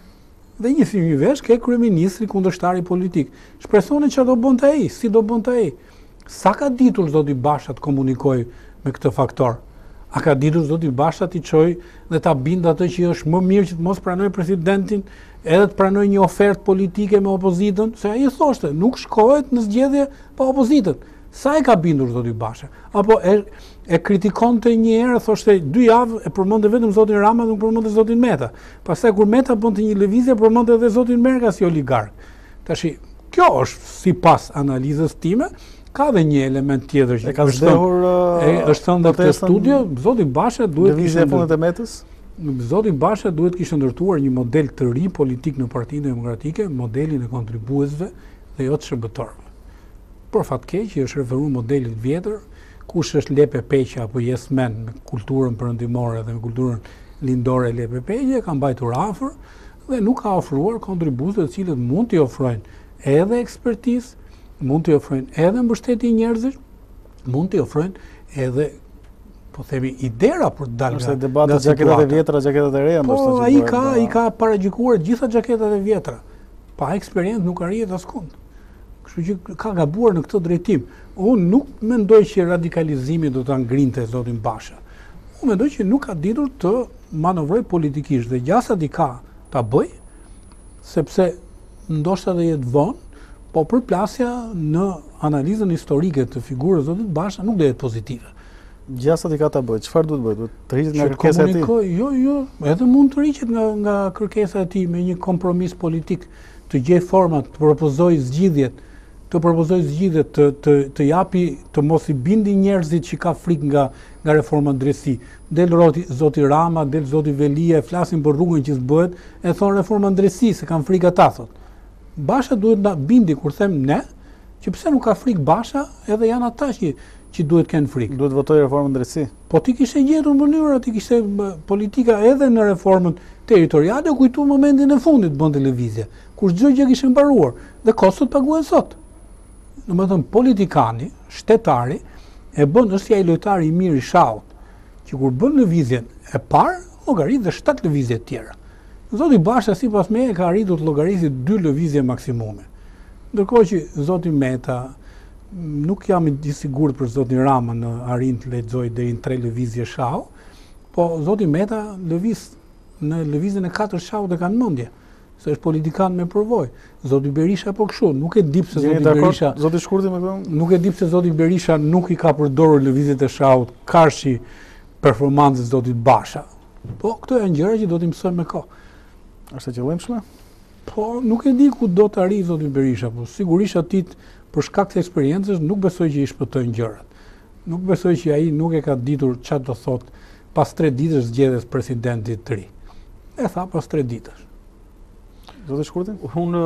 Dhe një sy një vesh ke kryeministri kundërshtari politik. Shpresoni çfarë do bënte ai, si do bënte ai. Sa ka ditur zoti Basha të komunikoj me këtë faktor? A ka ditur zoti Basha t'i çoj dhe ta bind atë që është më mirë që të mos pranoj presidentin, edhe të pranoj një ofertë politike me opozitën, se ai thoshte, nuk shkohet në zgjedhje pa opozitën. Sa e ka bindur zoti Basha? Apo e, e kritikonte një herë, thoshte dy javë e përmendte vetëm zotin Rama dhe nuk përmendte zotin Meta. Pastaj kur Meta bënte një lëvizje, përmendte edhe zotin Merga si oligark. Tashi, kjo është sipas analizës time, ka dhe një element tjetër që e ka vzdehur është thënë në këtë studio, zoti Basha duhet lëvizja e fundit e Metës? Zoti Basha duhet kishte ndërtuar një model të ri politik në Partinë Demokratike, modelin e kontribuesve dhe jo të shërbëtorëve. Por fatkeqë është referuar modelit vjetër, kush është Lepe Peqa apo Yes Men me kulturën perëndimore dhe me kulturën lindore e Lepe Peqe, ka mbajtur afër dhe nuk ka ofruar kontribuese të cilët mund t'i ofrojnë edhe ekspertizë, mund t'i ofrojnë edhe mbështetje njerëzish, mund t'i ofrojnë edhe po themi idera për të dalë nga situatë. Është debati xhaketat e vjetra, xhaketat e reja, ndoshta. Po ai ka ai ka paragjikuar gjitha xhaketat e vjetra. Pa eksperiencë nuk arrihet askund. Kështu që ka gabuar në këtë drejtim. Unë nuk mendoj që radikalizimi do ta ngrinte zotin Basha. Unë mendoj që nuk ka ditur të manovroj politikisht dhe gjasa di ka ta bëj, sepse ndoshta do jetë vonë, po përplasja në analizën historike të figurës zotit Basha nuk do jetë pozitive. Gjasa i ka ta bëj, çfarë duhet bëj? Duhet të rriqet nga kërkesa e tij? Jo, jo, edhe mund të rriqet nga nga kërkesa e tij me një kompromis politik, të gjej forma të propozojë zgjidhjet, të propozojë zgjidhjet të të të japi të mos i bindi njerëzit që ka frikë nga nga reforma drejtësi. Del roti zoti Rama, del zoti Velia, e flasin për rrugën që s'bëhet, e thon reforma drejtësi se kanë frikë ata thot. Basha duhet na bindi kur them ne, që pse nuk ka frikë Basha, edhe janë ata që që duhet kenë frikë. Duhet votoj reformën drejtësi. Po ti kishe gjetur mënyra, ti kishe politika edhe në reformën territoriale, kujtu momentin e fundit bën televizja, kur çdo gjë kishte mbaruar dhe kostot paguhen sot. Domethënë politikani, shtetari e bën është ai lojtari i mirë i shahut, që kur bën lëvizjen e parë, llogarit dhe shtatë lëvizje të tjera. Zoti Basha sipas meje ka arritur të llogarisë dy lëvizje maksimume. Ndërkohë që zoti Meta nuk jam i sigurt për zotin Rama në arrin të lexoj deri në tre lëvizje shahu, po zoti Meta lëviz në lëvizjen e katër shahut e kanë mendje, se është politikan me përvojë. Zoti Berisha po kështu, nuk e di pse zoti Berisha, zoti Shkurti me këtë, nuk e di pse zoti Berisha nuk i ka përdorur lëvizjet e shahut karshi performancës zotit Basha. Po këto janë gjëra që do t'i mësojmë me kohë. Është e qëllimshme? Po nuk e di ku do të arrijë zoti Berisha, po sigurisht atit për shkak të eksperiencës nuk besoj që i shpëtojnë gjërat. Nuk besoj që ai nuk e ka ditur çfarë do thot pas tre ditësh zgjedhjes presidentit të ri. E tha pas tre ditësh. Zoti Shkurti? Unë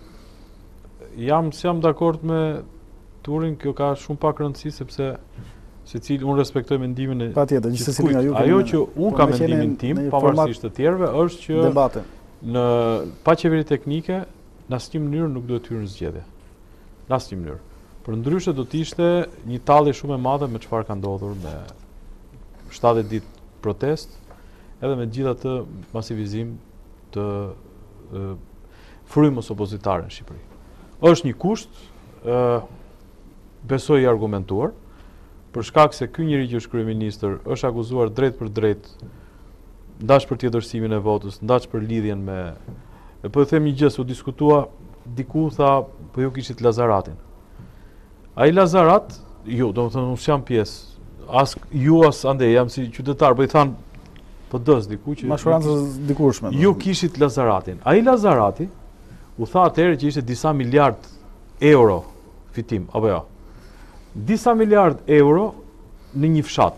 jam jam dakord me Turin, kjo ka shumë pak rëndësi sepse secili unë respektoj mendimin e patjetër, gjithsesi nga ju. Ajo që unë kam mendimin tim, pavarësisht të tjerëve, është që debate në pa qeveri teknike në asnjë mënyrë nuk duhet hyrë në zgjedhje. Në asnjë mënyrë. Për ndryshe do të ishte një tallje shumë e madhe me çfarë ka ndodhur me shtatëdhjetë ditë protest, edhe me gjithë atë masivizim të e, frymës opozitare në Shqipëri. Është një kusht, e, besoj i argumentuar, për shkak se ky njeri që është kryeministër është akuzuar drejt për drejt ndash për tjetërsimin e votës, ndash për lidhjen me, e po e them një gjë, u diskutua diku tha, po ju kishit Lazaratin. Ai Lazarat, ju, do të thënë unë jam pjesë, as ju as ande jam si qytetar, po i than po dës diku që mashurancës dikurshme. Ju kishit Lazaratin. Ai Lazarati u tha atëherë që ishte disa miliard euro fitim, apo jo. Disa miliard euro në një fshat.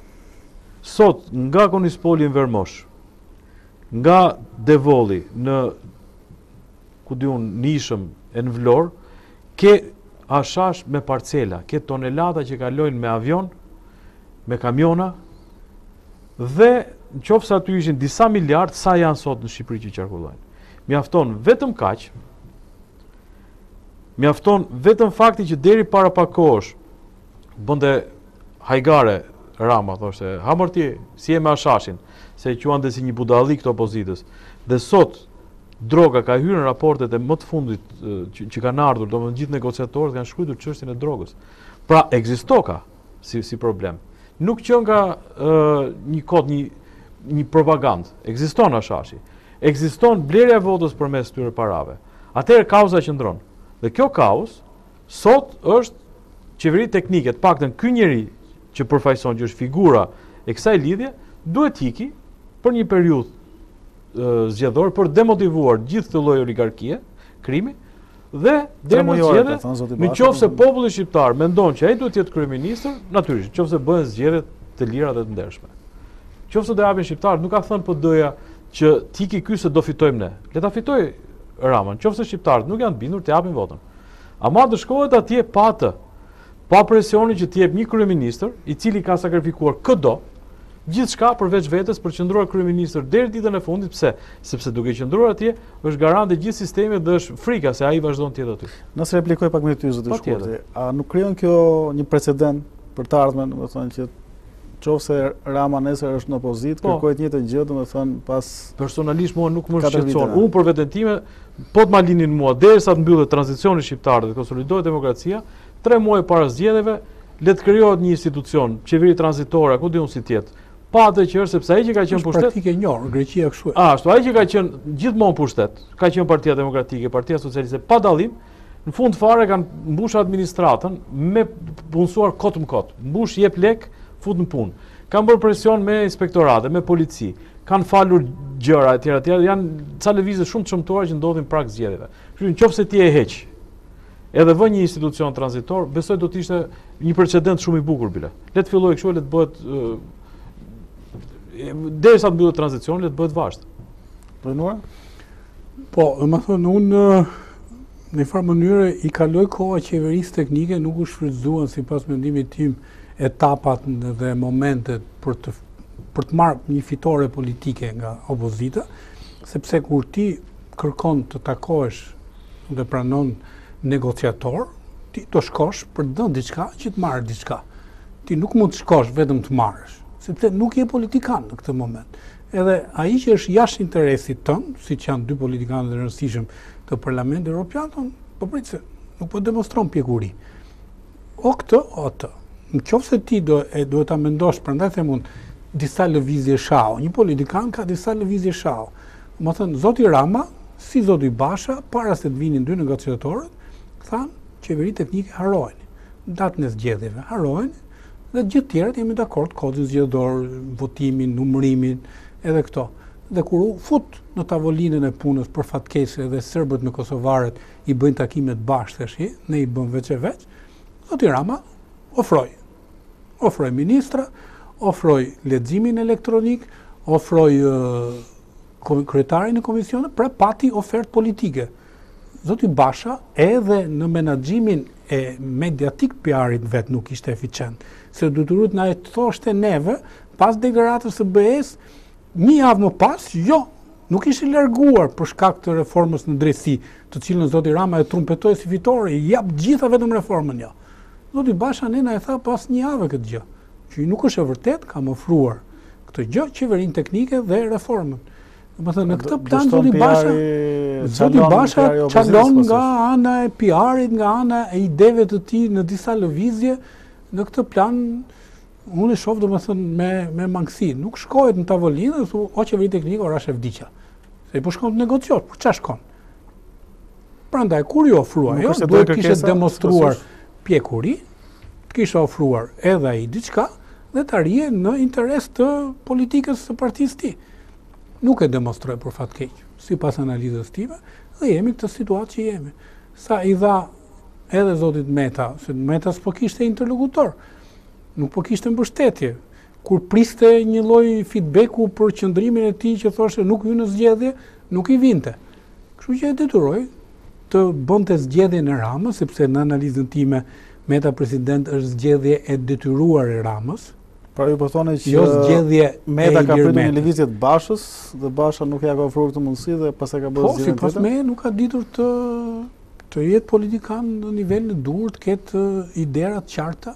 Sot nga Konispoli në Vermosh, nga Devolli në ku diun Nishëm e në Vlorë, ke ashash me parcela, ke tonelata që kalojnë me avion, me kamiona, dhe në qoftë se aty ishin disa miliard, sa janë sot në Shqipëri që qarkullojnë. Mjafton vetëm kaq, mjafton vetëm fakti që deri para pak kohësh bënde hajgare Rama, thoshte, hamërti, si e me ashashin, se quante si një budallik të opozitës, dhe sot droga ka hyrë në raportet e më të fundit që, që kanë ardhur, do më gjithë negociatorët kanë shkruar çështjen e drogës. Pra ekzistoka si si problem. Nuk që nga uh, një kod, një një propagandë. Ekziston ashashi. Ekziston blerja e votës përmes këtyre parave. Atëherë kauza qëndron. Dhe kjo kauzë sot është qeveri teknike, të paktën ky njeri që përfaqëson që është figura e kësaj lidhje, duhet iki për një periudhë zgjedhor për demotivuar gjithë këtë lloj oligarkie, krimi, Dhe deri në zgjedhje, në qoftë se populli shqiptar mendon që ai duhet të jetë kryeminist, natyrisht, nëse bëhen zgjedhje të lira dhe të ndershme. Nëse do japin shqiptarët, nuk ka thënë po doja që ti ki ky se do fitojmë ne. Le ta fitoj Rama, nëse shqiptarët nuk janë të bindur të japin votën. Ama do shkohet atje pa të, pa presionin që të jep një kryeminist i cili ka sakrifikuar çdo gjithçka përveç vetes për qëndruar kryeminist deri ditën e fundit. Pse? Sepse duke qëndruar atje është garant e gjithë sistemit dhe është frika se ai vazhdon të jetë aty. Nëse replikoj pak me ty zoti Shkurti, a nuk krijon kjo një precedent për të ardhmen, do të thonë që nëse Rama nesër është në opozitë, kërkoj të njëjtën gjë, domethënë pas personalisht mua nuk më shqetëson. Unë për veten time, po të ma linin mua derisa të mbyllet tranzicioni shqiptar dhe të konsolidohet demokracia, tre muaj para zgjedhjeve, le të krijohet një institucion, qeveri tranzitore, ku diun si të jetë. Pa atë që është sepse ai që ka qenë pushtet. Është pratikë e njohur, Greqia kështu. Ashtu, ai që ka qenë gjithmonë pushtet, ka qenë Partia Demokratike, Partia Socialiste, pa dallim, në fund fare kanë mbush administratën me punësuar kot më kot. Mbush jep lek, fut në punë. Kanë bërë presion me inspektorate, me polici, kanë falur gjëra etj etj, janë ca lëvizje shumë të shëmtuara që ndodhin prak zgjedhjeve. Kështu nëse ti e heq, edhe vë një institucion tranzitor, besoj do të ishte një precedent shumë i bukur bile. Le të fillojë kështu, le të bëhet derisa të mbyllet tranzicioni, le të bëhet vazhd. Planuar? Po, më thonë, unë në një farë mënyrë i kaloj koha qeverisë teknike, nuk u shfrytzuan sipas mendimit tim etapat dhe momentet për të për të marrë një fitore politike nga opozita, sepse kur ti kërkon të takohesh dhe pranon negociator, ti do shkosh për të dhënë diçka që të marrë diçka. Ti nuk mund të shkosh vetëm të marrësh, sepse nuk je politikan në këtë moment. Edhe ai që është jashtë interesit tënd, siç janë dy politikanë të rëndësishëm të Parlamentit Evropian, po pritse, nuk po demonstron pjekuri. O këtë, o atë. Nëse ti do e do ta mendosh, prandaj them unë, disa lëvizje shau. Një politikan ka disa lëvizje shau. Më thënë, zoti Rama, si zoti Basha, para se të vinin dy negociatorët, thanë, qeveri teknike harojnë. Datën e zgjedhjeve harojnë, dhe gjithë tjerët jemi dakord, kodin zgjedhor, votimin, numërimin, edhe këto. Dhe kur u fut në tavolinën e punës për fatkeqësi dhe serbët me kosovarët i bëjnë takimet bashkë tash, ne i bëm veç e veç, zoti Rama ofroi. Ofroi ministra, ofroi leximin elektronik, ofroi uh, kryetarin e komisionit, pra pati ofertë politike. Zoti Basha edhe në menaxhimin e mediatik P R-it vet nuk ishte eficient, se detyrohet na e thoshte neve pas deklaratës së B E-s një javë më pas, jo, nuk ishte larguar për shkak të reformës në drejtësi, të cilën zoti Rama e trumpetoi si fitore, i jap gjitha vetëm reformën, jo. Zoti Basha nena e tha pas një javë këtë gjë, që nuk është e vërtet, kam ofruar këtë gjë, qeverinë teknike dhe reformën. Domethënë në këtë plan zoti Basha, zoti Basha çalon nga ana e P R-it, nga ana e ideve të tij në disa lëvizje në këtë plan. Unë e shoh domethënë me me mangësi, nuk shkohet në tavolinë, thu o qeveri teknike ora shef diqa. Se i po shkon të negociot, por ç'a shkon? Prandaj kur ju ofruar, jo, duhet kishte demonstruar pjekuri, të kishte ofruar edhe ai diçka dhe të arrije në interes të politikës së partisë tij. Nuk e demonstroi për fat keq, sipas analizës time, dhe jemi këtë situatë që jemi. Sa i dha edhe zotit Meta, se Meta s'po kishte interlokutor, nuk po kishte mbështetje. Kur priste një lloj feedbacku për qëndrimin e tij që thoshte nuk hyn në zgjedhje, nuk i vinte. Kështu që e detyroi të bënte zgjedhjen e Ramës, sepse në analizën time Meta president është zgjedhje e detyruar e Ramës. Pra ju po thoni që jo zgjedhje Meta ka pritur një lëvizje të Bashës dhe Basha nuk ja ka ofruar këtë mundësi dhe pastaj ka bërë po, zgjedhjen tjetër. Po, sipas me nuk ka ditur të të jetë politikan në nivelin e duhur, të ketë idera të qarta.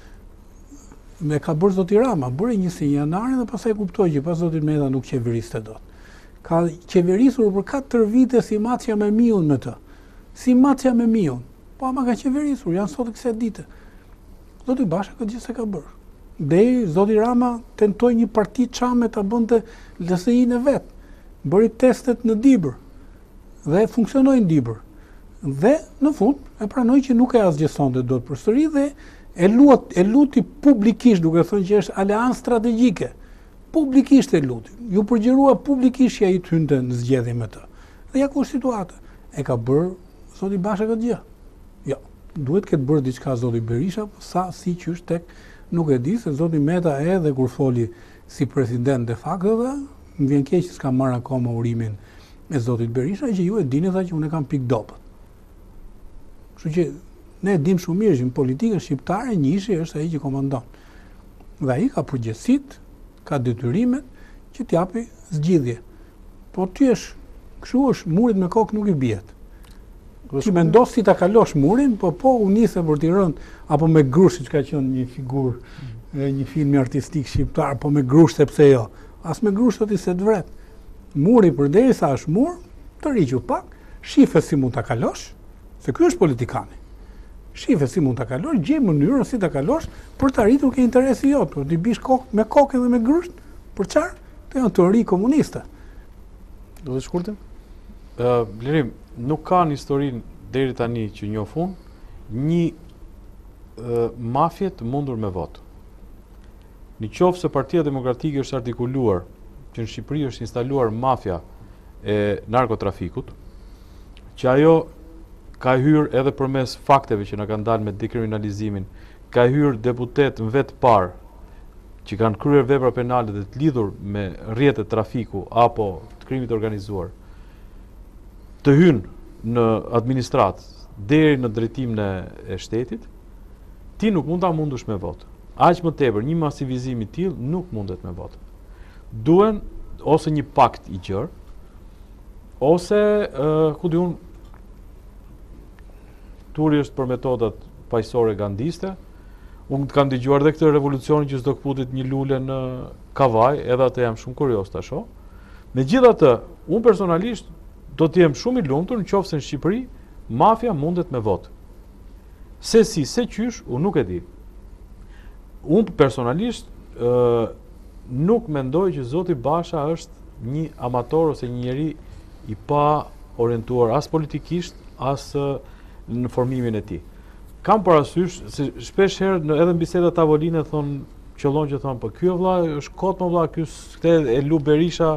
Me ka bërë zoti Rama, bëri një si janarin dhe pastaj kuptoi që pas zotit Meta nuk qeveriste dot. Ka qeverisur për katër vite si macja me miun me të. Si macja me miun. Po ama ka qeverisur, janë sot kësaj dite. Zoti Basha këtë gjë se ka bërë. Deri zoti Rama tentoi një parti çame ta bënte L S I-n e vet. Bëri testet në Dibër. Dhe funksionoi në Dibër. Dhe në fund e pranoi që nuk e asgjësonte dot përsëri dhe e luat e luti publikisht, duke thënë që është aleancë strategjike. Publikisht e luti. Ju përgjërua publikisht që ai të hynte në zgjedhje me të. Dhe ja ku është situata. E ka bërë zoti Basha këtë gjë. Jo, duhet këtë bërë diçka zoti Berisha, sa si që është tek nuk e di, se zoti Meta edhe kur foli si president de facto dhe më vjen keq që s'ka marrë akoma urimin e zotit Berisha, që ju e dini tha që unë e kam pik dopët. Kështu që ne dim shumë mirë që në politikën shqiptare njëshi është ai që komandon. Dhe ai ka përgjegjësitë, ka detyrimet që t'japi zgjidhje. Po ty është, kështu është, murit me kokë nuk i bjet. Ti mendos si ta kalosh murin, po po u nise për t'i rënë, apo me grush, që ka qenë një figurë, mm. një filmi artistik shqiptar, po me grush sepse jo. As me grush të ti se të vret. Muri përderisa është mur, të rriqu pak, shife si mund ta kalosh, se ky është politikani. Shife si mund ta kalosh, gjej mënyrën si ta kalosh për të arritur ke interesi jot, por ti bish kokë me kokë dhe me grusht, për çfarë? Të janë teori komuniste. Do të shkurtim? Uh, Lirim, nuk ka në historinë deri tani që njohun një uh, mafje të mundur me votë. Në qoftë se Partia Demokratike është artikuluar që në Shqipëri është instaluar mafja e narkotrafikut, që ajo ka hyrë edhe përmes fakteve që na kanë dalë me dekriminalizimin, ka hyrë deputet në vetë parë që kanë kryer vepra penale dhe të lidhur me rrjetet trafiku apo të krimit organizuar, të hynë në administratë deri në drejtimin e shtetit, ti nuk mund ta mundush me votë. Aq më tepër, një masivizim i tillë nuk mundet me votë. Duhen ose një pakt i gjerë, ose uh, ku diun turi është për metodat paqësore gandiste. Unë të kam dëgjuar dhe këtë revolucionin që s'do kputit një lule në Kavaj, edhe atë jam shumë kurios ta shoh. Megjithatë, unë personalisht do të jem shumë i lumtur nëse në Shqipëri mafia mundet me votë. Se si, se qysh, unë nuk e di. Unë personalisht ë nuk mendoj që zoti Basha është një amator ose një njeri i pa orientuar as politikisht, as në formimin e tij. Kam parasysh se shpesh herë edhe në biseda tavoline thon qëllon që thon po ky vëlla është kot më vëlla, ky këtë e lu Berisha,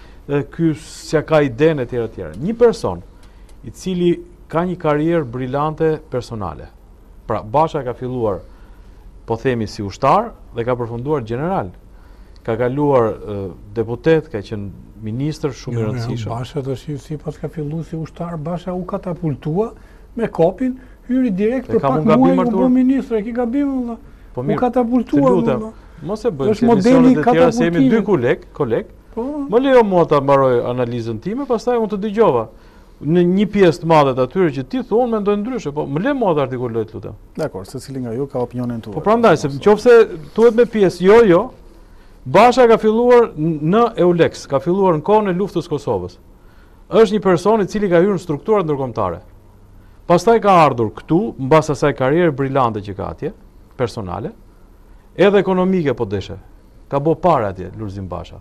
ky s'ja ka idenë etj etj. Një person i cili ka një karrierë brillante personale. Pra Basha ka filluar po themi si ushtar dhe ka përfunduar general. Ka kaluar uh, deputet, ka qenë ministër shumë i rëndësishëm. Basha të shi si pas ka filluar si ushtar, Basha u katapultua me kopin, hyri direkt për pak muaj u bë ministër, e ki gabim, po u katapultua. Mos e bëj, se misionet e tjera se jemi dy koleg, koleg, më lejo mua ta mbaroj analizën time, pastaj unë të dëgjova. Në një pjesë të madhe të atyre që ti thon mendojnë ndryshe, po më le mua të artikuloj, lutem. Dakor, secili nga ju ka opinionin tuaj. Po prandaj, se nëse thuhet me pjesë, jo, jo. Basha ka filluar në Eulex, ka filluar në kohën e luftës Kosovës. Është një person i cili ka hyrë në strukturat ndërkombëtare. Pastaj ka ardhur këtu, mbas asaj karriere brillante që ka atje, personale, edhe ekonomike po deshe. Ka bë parë atje Lulzim Basha.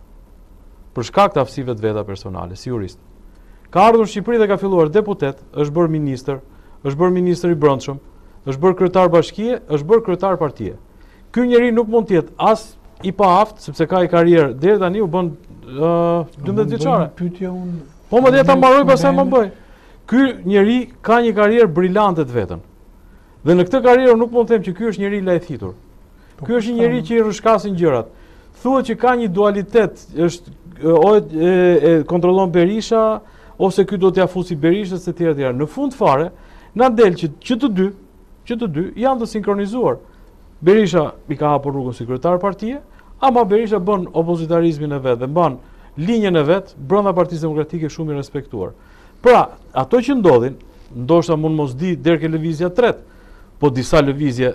Për shkak të aftësive të veta personale, si jurist. Ka ardhur në Shqipëri dhe ka filluar deputet, është bërë ministër, është bërë ministër i brendshëm, është bërë kryetar bashkie, është bërë kryetar partie. Ky njeri nuk mund të jetë as i pa aftë, sepse ka i karrierë deri tani u bën uh, dymbëdhjetë vjeçare. Pyetja unë. Po më dhe ta mbaroj pastaj më bëj. Ky njeri ka një karrierë brillante të vetën. Dhe në këtë karrierë nuk mund të them që ky është njeri i lajthitur. Ky është një njeri që i rrëshkasin gjërat. Thuhet që ka një dualitet, është o e, e kontrollon Berisha ose ky do t'ia fusi Berishës e tjera tjera. Në fund fare, na del që që të dy, që të dy janë të sinkronizuar. Berisha i ka hapur rrugën si kryetar partie, ama Berisha bën opozitarizmin e vet dhe mban linjën e vet brenda Partisë Demokratike shumë i respektuar. Pra, ato që ndodhin, ndoshta mund mos di deri ke lëvizja tret, po disa lëvizje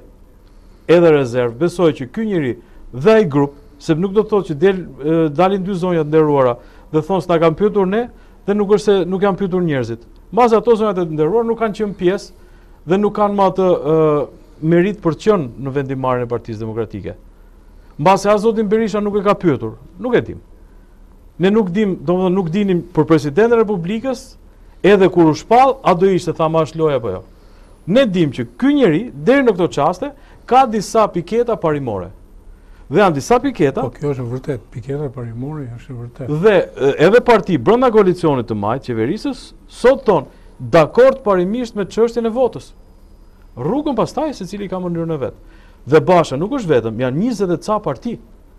edhe rezerv, besoj që ky njeri dhe ai grup, se nuk do të thotë që del, dalin dy zonja të nderuara dhe thonë s'na kanë pyetur ne, dhe nuk është se nuk janë pyetur njerëzit. Mbas ato zonjat e nderuara nuk kanë qenë pjesë dhe nuk kanë më atë uh, merit për të qenë në vendimarrjen e Partisë Demokratike. Mbas as zotin Berisha nuk e ka pyetur, nuk e dim. Ne nuk dim, domethënë nuk dinim për presidentin e Republikës, edhe kur u shpall, a do ishte thama është loja apo jo. Ne dim që ky njeri deri në këto çaste ka disa piketa parimore. Dhe janë disa piketa. Po kjo është vërtet, piketa parimore është vërtet. Dhe edhe parti brenda koalicionit të majtë qeverisës sot thon, dakord parimisht me çështjen e votës. Rrugën pastaj secili ka mënyrën e vet. Dhe Basha nuk është vetëm, janë njëzet e ca parti.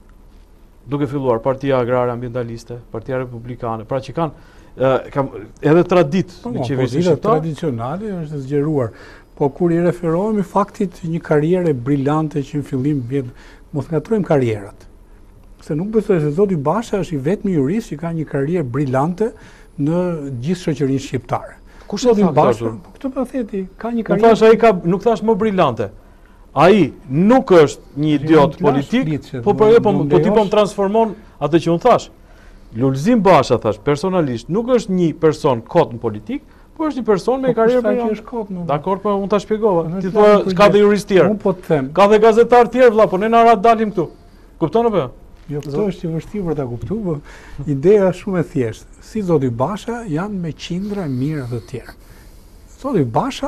Duke filluar Partia Agrare Ambientaliste, Partia Republikane, pra që kanë uh, kam, edhe tradit po, në qeverisë shqiptare. Tradicionale është zgjeruar. Po kur i referohemi faktit një karriere brillante që në fillim vjet, mos ngatrojmë karrierat. Se nuk besoj se zoti Basha është i vetmi jurist që ka një karrierë brillante në gjithë shoqërinë shqiptare. Kush e tha Basha? Po këtë po theti, ka një Nuk karrierë. thash ai ka, nuk thash më brillante. Ai nuk është një idiot politik, po po po po ti po më transformon atë që unë thash. Lulzim Basha thash personalisht nuk është një person kot në politik, po është një person me karrierë brillante. Dakor, po unë ta shpjegova. Ti thua ka dhe jurist tjerë. Unë po të them. Ka dhe gazetar tjerë vëlla, po ne na ra dalim këtu. Kupton apo jo? Jo, këto është i vështirë për ta kuptuar, po ideja është shumë e thjeshtë. Si zoti Basha janë me qindra e mira të tjerë. Zoti Basha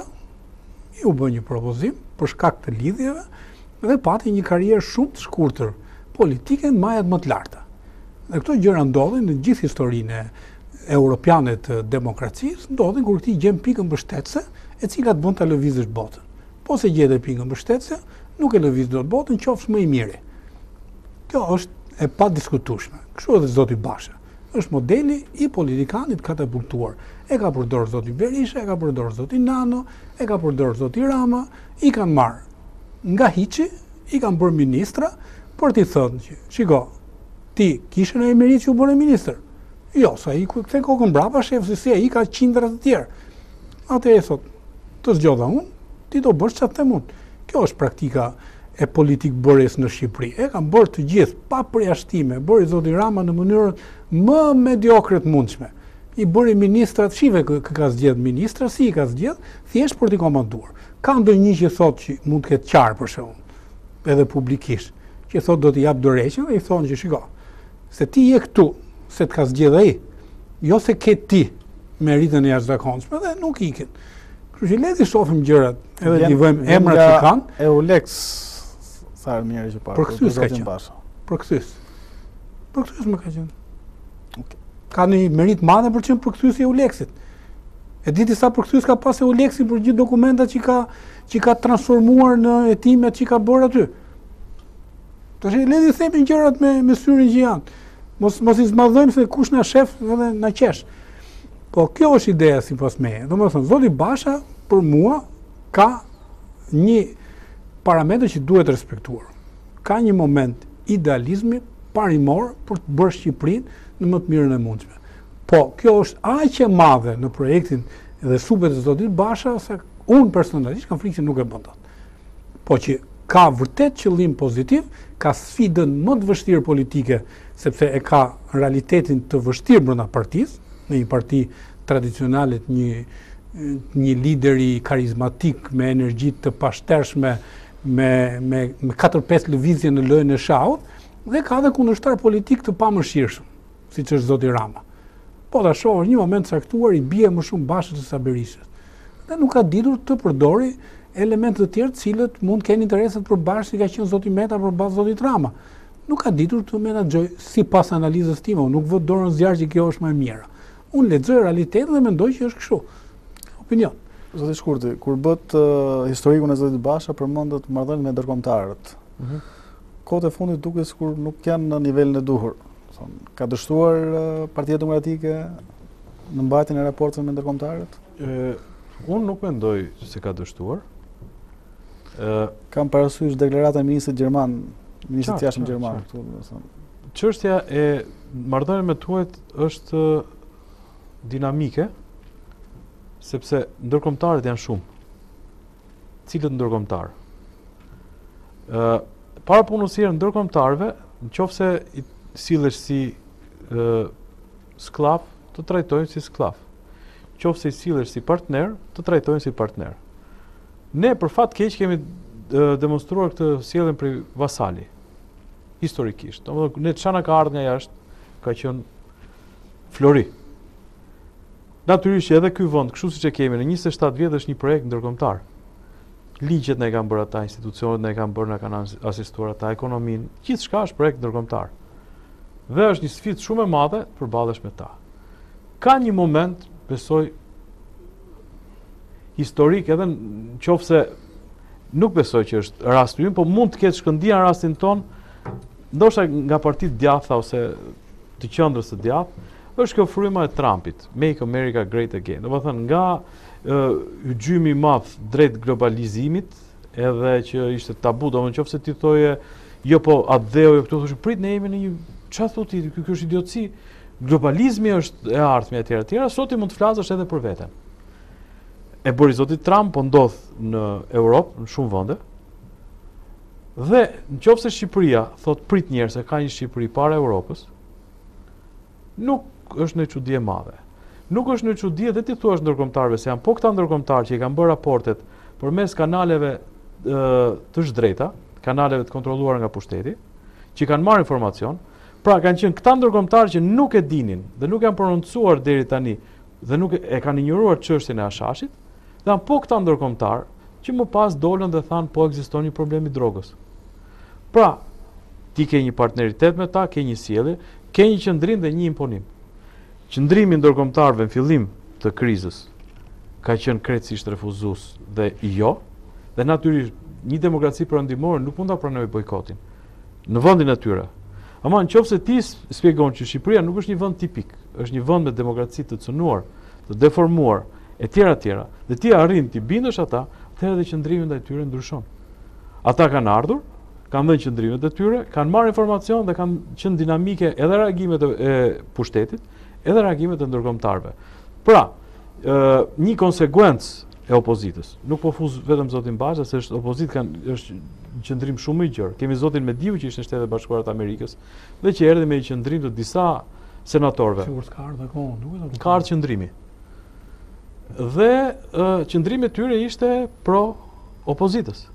i u bë një propozim për shkak të lidhjeve dhe pati një karrierë shumë të shkurtër politike në majat më të larta. Dhe këto gjëra ndodhin në gjithë historinë europiane të demokracisë, ndodhin kur ti gjen pikën mbështetëse e cila të bën ta lëvizësh botën. Po se gjetë pikën mbështetëse, nuk e lëviz dot botën, qofsh më i miri. Kjo është e pa diskutueshme. Kështu edhe zoti Basha. Është modeli i politikanit katapultuar. E ka përdorur zoti Berisha, e ka përdorur zoti Nano, e ka përdorur zoti Rama, i kanë marrë nga hiçi, i kanë bërë ministra, për t'i thënë që, shiko, ti kishe në emerit që u bërë ministër. Jo, sa i kthe kokën mbrapa, shef, se si ai ka qindra të tjerë. Atë e thot, të zgjodha unë, ti do bësh çfarë them unë. Kjo është praktika e politik bërjes në Shqipëri. E kanë bërë të gjithë, pa përjashtime, bëri zoti Rama në mënyrën më mediokre të mundshme. I bëri ministrat, shive kë ka zgjedh ministra, si i ka zgjedh, thjesht për t'i komanduar. Ka ndonjë që thotë që mund të ketë qarë për shembull, edhe publikisht, që thotë do t'i jap dorëheqjen dhe i thonë që shiko, se ti je këtu, se të ka zgjedh ai, jo se ke ti meritën e jashtëzakonshme dhe nuk ikin. Kështu që le të shohim gjërat, edhe t'i vëjmë emrat që kanë. Eulex sa herë mirë që parë. Përkthyes ka qenë. Përkthyes. Përkthyes më ka qenë. Okay. Ka një merit madhe për qenë përkthyes i Eulexit. E diti sa përkthyes ka pas Eulexi për gjithë dokumentat që ka që ka transformuar në hetimet që ka bërë aty. Tash le të themi gjërat me me syrin që janë. Mos mos i zmadhojmë se kush na shef edhe na qesh. Po kjo është ideja sipas meje. Domethënë zoti Basha për mua ka një parametër që duhet respektuar. Ka një moment idealizmi parimor për të bërë Shqipërinë në më të mirën e mundshme. Po kjo është aq e madhe në projektin dhe supet e zotit Basha se unë personalisht kam frikë se nuk e bën dot. Po që ka vërtet qëllim pozitiv, ka sfidën më të vështirë politike sepse e ka realitetin të vështirë brenda partisë, në një parti tradicionale, një një lideri karizmatik me energji të pashtershme, me me me katër pesë lëvizje në lojën e shahut, dhe ka dhe kundërshtar politik të pamëshirshëm, siç është zoti Rama. Po ta shohësh një moment caktuar i bie më shumë Bashës se sa Berishës. Dhe nuk ka ditur të përdori elemente të tjerë të cilët mund të kenë interese të përbashkët si ka qenë zoti Meta përballë zotit Rama. Nuk ka ditur të menaxhoj sipas analizës time, unë nuk vë dorën zjarr që kjo është më e mira. Unë lexoj realitetin dhe mendoj që është kështu. Opinion. Zoti Shkurti, kur bët uh, historikun e zotit Basha përmendet marrëdhënien me ndërkombëtarët. Ëh. Mm Kohët e fundit duket sikur nuk janë në nivelin e duhur. Ka dështuar uh, Partia Demokratike në mbajtjen e raporteve me ndërkombëtarët? Ë, unë nuk mendoj se ka dështuar. Ë, kam parasysh deklarata e ministrit gjerman, ministrit të jashtëm gjerman këtu, domethënë. Çështja e marrëdhënieve me tuajt është dinamike, sepse ndërkombëtarët janë shumë. Cilët ndërkombëtar? Ë, para punësirë ndërkombëtarëve, nëse i sillesh si ë sklav, të trajtojnë si sklav. Nëse i sillesh si partner, të trajtojnë si partner. Ne për fat keq kemi e, demonstruar këtë sjelljen prej vasali. Historikisht. Domethënë ne çana ka ardhur nga jashtë, ka qenë Flori. Natyrisht edhe ky vend, kështu siç e kemi në njëzet e shtatë vjet është një projekt ndërkombëtar. Ligjet ne kanë bërë ata, institucionet ne kanë bërë, na kanë asistuar ata, ekonominë, gjithçka është projekt ndërkombëtar. Dhe është një sfidë shumë e madhe të përballesh me ta. Ka një moment, besoj, historik, edhe në qoftë se nuk besoj që është rasti ynë, po mund të ketë shkëndija në rastin ton, ndoshta nga partitë djatha ose të qendrës së djathtë, është kjo fryma e Trumpit, Make America Great Again. Domethënë nga hyjymi i madh drejt globalizimit, edhe që ishte tabu, domethënë nëse ti thoje jo po atë dheu, jo këtu thosh prit ne jemi në një çfarë thotë ti, ky është idiotëci. Globalizmi është e ardhmja etj etj, sot i mund të flasësh edhe për veten. E bëri zoti Trump, po ndodh në Europë, në shumë vende. Dhe nëse Shqipëria thot prit njerëz se ka një Shqipëri para Europës, nuk është në çudi e madhe. Nuk është në çudi edhe ti thua ndërkombëtarëve se janë po këta ndërkombëtarë që i kanë bërë raportet përmes kanaleve e, të zhdrejta, kanaleve të kontrolluara nga pushteti, që kanë marrë informacion. Pra kanë qenë këta ndërkombëtarë që nuk e dinin dhe nuk janë prononcuar deri tani dhe nuk e kanë injoruar çështjen e Ashashit, dhe janë po këta ndërkombëtarë që më pas dolën dhe thanë po ekziston një problem i drogës. Pra, ti ke një partneritet me ta, ke një sjellje, ke një qëndrim dhe një imponim. Qëndrimi ndërkombëtarëve në fillim të krizës ka qenë krejtësisht refuzues dhe jo, dhe natyrisht një demokraci perëndimore nuk mund ta pranojë bojkotin në vendin e tyre. Ama nëse ti shpjegon që Shqipëria nuk është një vend tipik, është një vend me demokraci të cënuar, të deformuar, etj etj, dhe ti arrin ti bindesh ata, atëherë edhe qëndrimi ndaj tyre ndryshon. Ata kanë ardhur, kanë dhënë qëndrimet e tyre, kanë marrë informacion dhe kanë qenë dinamike edhe reagimet e pushtetit, edhe reagimet e ndërkombëtarëve. Pra, ë, një konsekuencë e opozitës. Nuk po fuz vetëm zotin Basha, se është opozitë kanë është një qëndrim shumë i gjerë. Kemi zotin Mediu që ishte në Shtetet Bashkuara të Amerikës dhe që erdhi me një qëndrim të disa senatorëve. Sigur s'ka ardhur akoma, nuk e Ka ardhur qëndrimi. Dhe uh, qëndrimi i tyre ishte pro opozitës.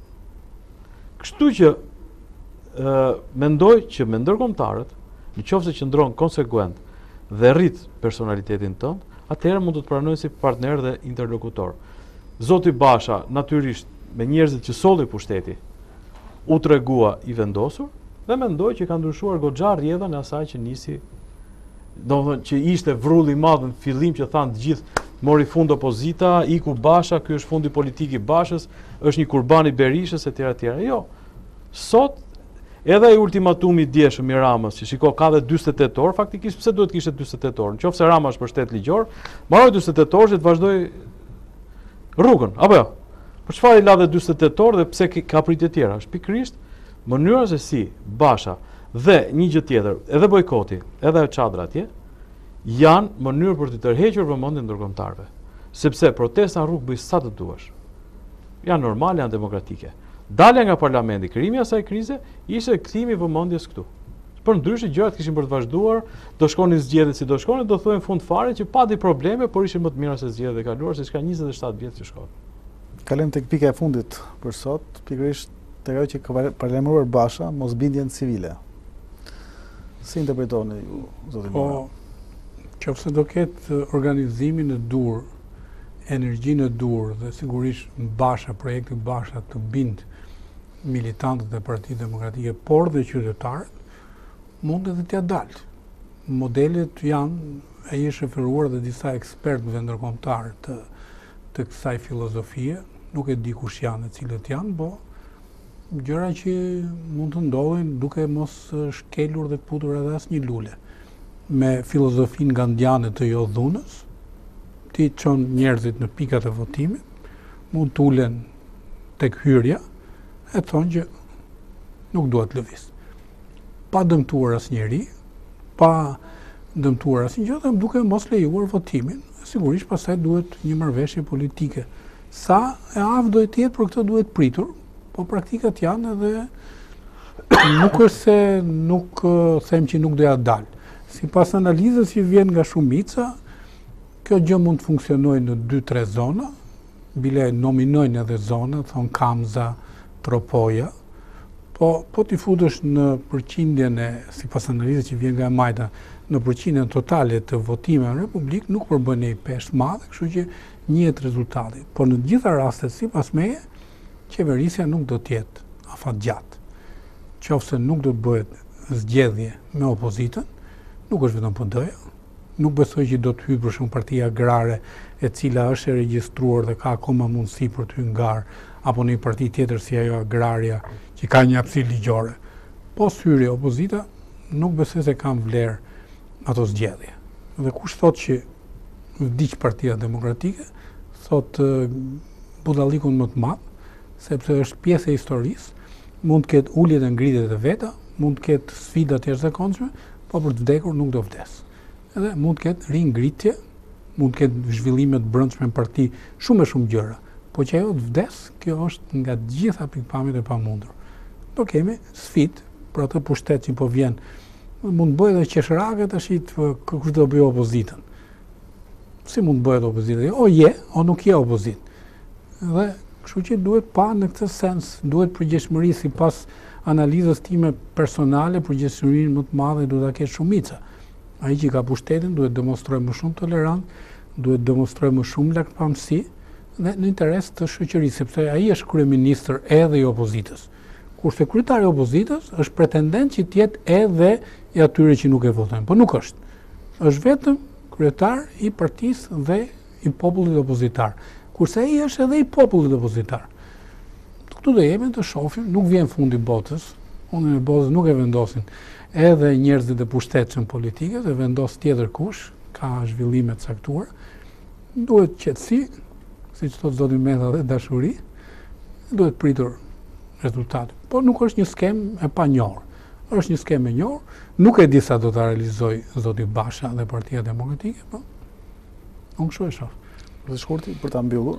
Kështu që uh, mendoj që me ndërkombëtarët, nëse qëndron konsekuent dhe rrit personalitetin tënd, atëherë mund të të pranojnë si partner dhe interlokutor. Zoti Basha, natyrisht, me njerëzit që solli pushteti, u tregua i vendosur dhe mendoj që ka ndryshuar goxha rrjedhën e asaj që nisi, domethënë që ishte vrulli i madh në fillim që thanë të gjithë mori fund opozita, iku Basha, ky është fundi politik i Bashës, është një kurban i Berishës etj etj. Jo. Sot edhe ai ultimatumi i djeshëm i Ramës, që shiko ka dhe dyzet e tetë orë, faktikisht pse duhet kishte dyzet e tetë orë? Nëse Rama është mbështet ligjor, mbaroi dyzet e tetë orë që të vazhdoi rrugën, apo jo? Për çfarë i la dhe dyzet e tetë orë dhe pse ka pritje tjera? Është pikërisht mënyra se si Basha dhe një gjë tjetër, edhe bojkoti, edhe çadra atje, janë mënyrë për të tërhequr vëmendjen ndërkombëtarëve. Sepse protesta në rrugë bëj sa të duash. Janë normale, janë demokratike. Dalja nga parlamenti, krijimi i asaj krize, ishte kthimi i vëmendjes këtu. Për ndryshe gjërat kishin për të vazhduar, do shkonin zgjedhjet si do shkonin, do thonë fund fare që pati probleme, por ishin më të mira se zgjedhjet e kaluara, siç ka njëzet e shtatë vjet që shkojnë. Kalojmë tek pika e fundit për sot, pikërisht tek ajo që ka paralajmëruar Basha, mosbindjen civile. Si interpretoni ju, zoti Mora? Po, qofse do ketë organizimin e dur, energjinë e dur dhe sigurisht Basha, projekti Basha të bind militantët e Partisë Demokratike, por dhe qytetarët, mund edhe t'ja dalë. Modelet janë, ai është referuar dhe disa ekspertëve ndërkombëtar të, të kësaj filozofie, nuk e di kush janë e cilët janë, po gjëra që mund të ndodhin duke mos shkelur dhe putur edhe asnjë lule. Me filozofinë gandiane të jo dhunës, ti çon njerëzit në pikat e votimit, mund t'ulen tek hyrja, e thonë që nuk duhet lëviz. Pa dëmtuar asnjëri, pa dëmtuar asnjë gjë, duke mos lejuar votimin. Sigurisht pastaj duhet një marrëveshje politike. Sa e aftë do të jetë për këtë duhet pritur, po praktikat janë edhe nuk është se nuk them që nuk do ja dal. Sipas analizës që vjen nga shumica, kjo gjë mund të funksionojë në dy tre zona, bile nominojnë edhe zona, thon Kamza, Tropoja, po po ti futesh në përqindjen e, sipas analizës që vjen nga e Majta, në përqindjen totale të votimeve në Republikë nuk përbën një peshë madhe, kështu që njihet rezultati. Por në të gjitha rastet, sipas meje, qeverisja nuk do të jetë afatgjatë. Qofse nuk do të bëhet zgjedhje me opozitën, nuk është vetëm P D-ja, Nuk besoj që do të hyjë për shumë partia agrare e cila është e regjistruar dhe ka akoma mundësi për të hyrë ngar, apo në një parti tjetër si ajo agraria që ka një hapësirë ligjore. Pos hyrje opozita, nuk besoj se kanë vlerë ato zgjedhje. Dhe kush thot që vdiq Partia Demokratike, thot budallikun më të madh, sepse është pjesë e historisë, mund të ketë uljet e ngritjet e veta, mund të ketë sfida të jashtëzakonshme, po për të vdekur nuk do vdes. Edhe mund të ketë ringritje, mund të ketë zhvillime të brendshme në parti, shumë e shumë gjëra. Po që ajo të vdes, kjo është nga të gjitha pikpamjet e pamundur. Do kemi sfidë për atë pushtet që po vjen. Mund të bëjë edhe qeshrake tash kush do bëjë opozitën. Si mund të bëhet opozita? O je, o nuk je opozitë. Dhe kështu që duhet pa në këtë sens, duhet përgjegjësi sipas analizës time personale, përgjegjësinë më të madhe duhet ta ketë shumica. Ai që ka pushtetin duhet demonstrojë më shumë tolerancë, duhet demonstrojë më shumë lakpamësi dhe në interes të shoqërisë, sepse ai është kryeministër edhe i opozitës. Kurse kryetari i opozitës është pretendent që të jetë edhe i atyre që nuk e votojnë, por nuk është. Është vetëm kryetar i partisë dhe i popullit opozitar. Kurse ai është edhe i popullit opozitar. Këtu do jemi të shohim, nuk vjen fundi botës, unë e botës nuk e vendosin edhe njerëzit e pushtetshëm politike, dhe vendos tjetër kush, ka zhvillime të caktuara. Duhet qetësi, siç thotë zoti Meta, dhe dashuri, duhet pritur rezultate. Por nuk është një skem e panjohur. Është një skem e njohur, nuk e di sa do ta realizojë zoti Basha dhe Partia Demokratike, po unë kështu e shoh. Dhe shkurti për ta mbyllur.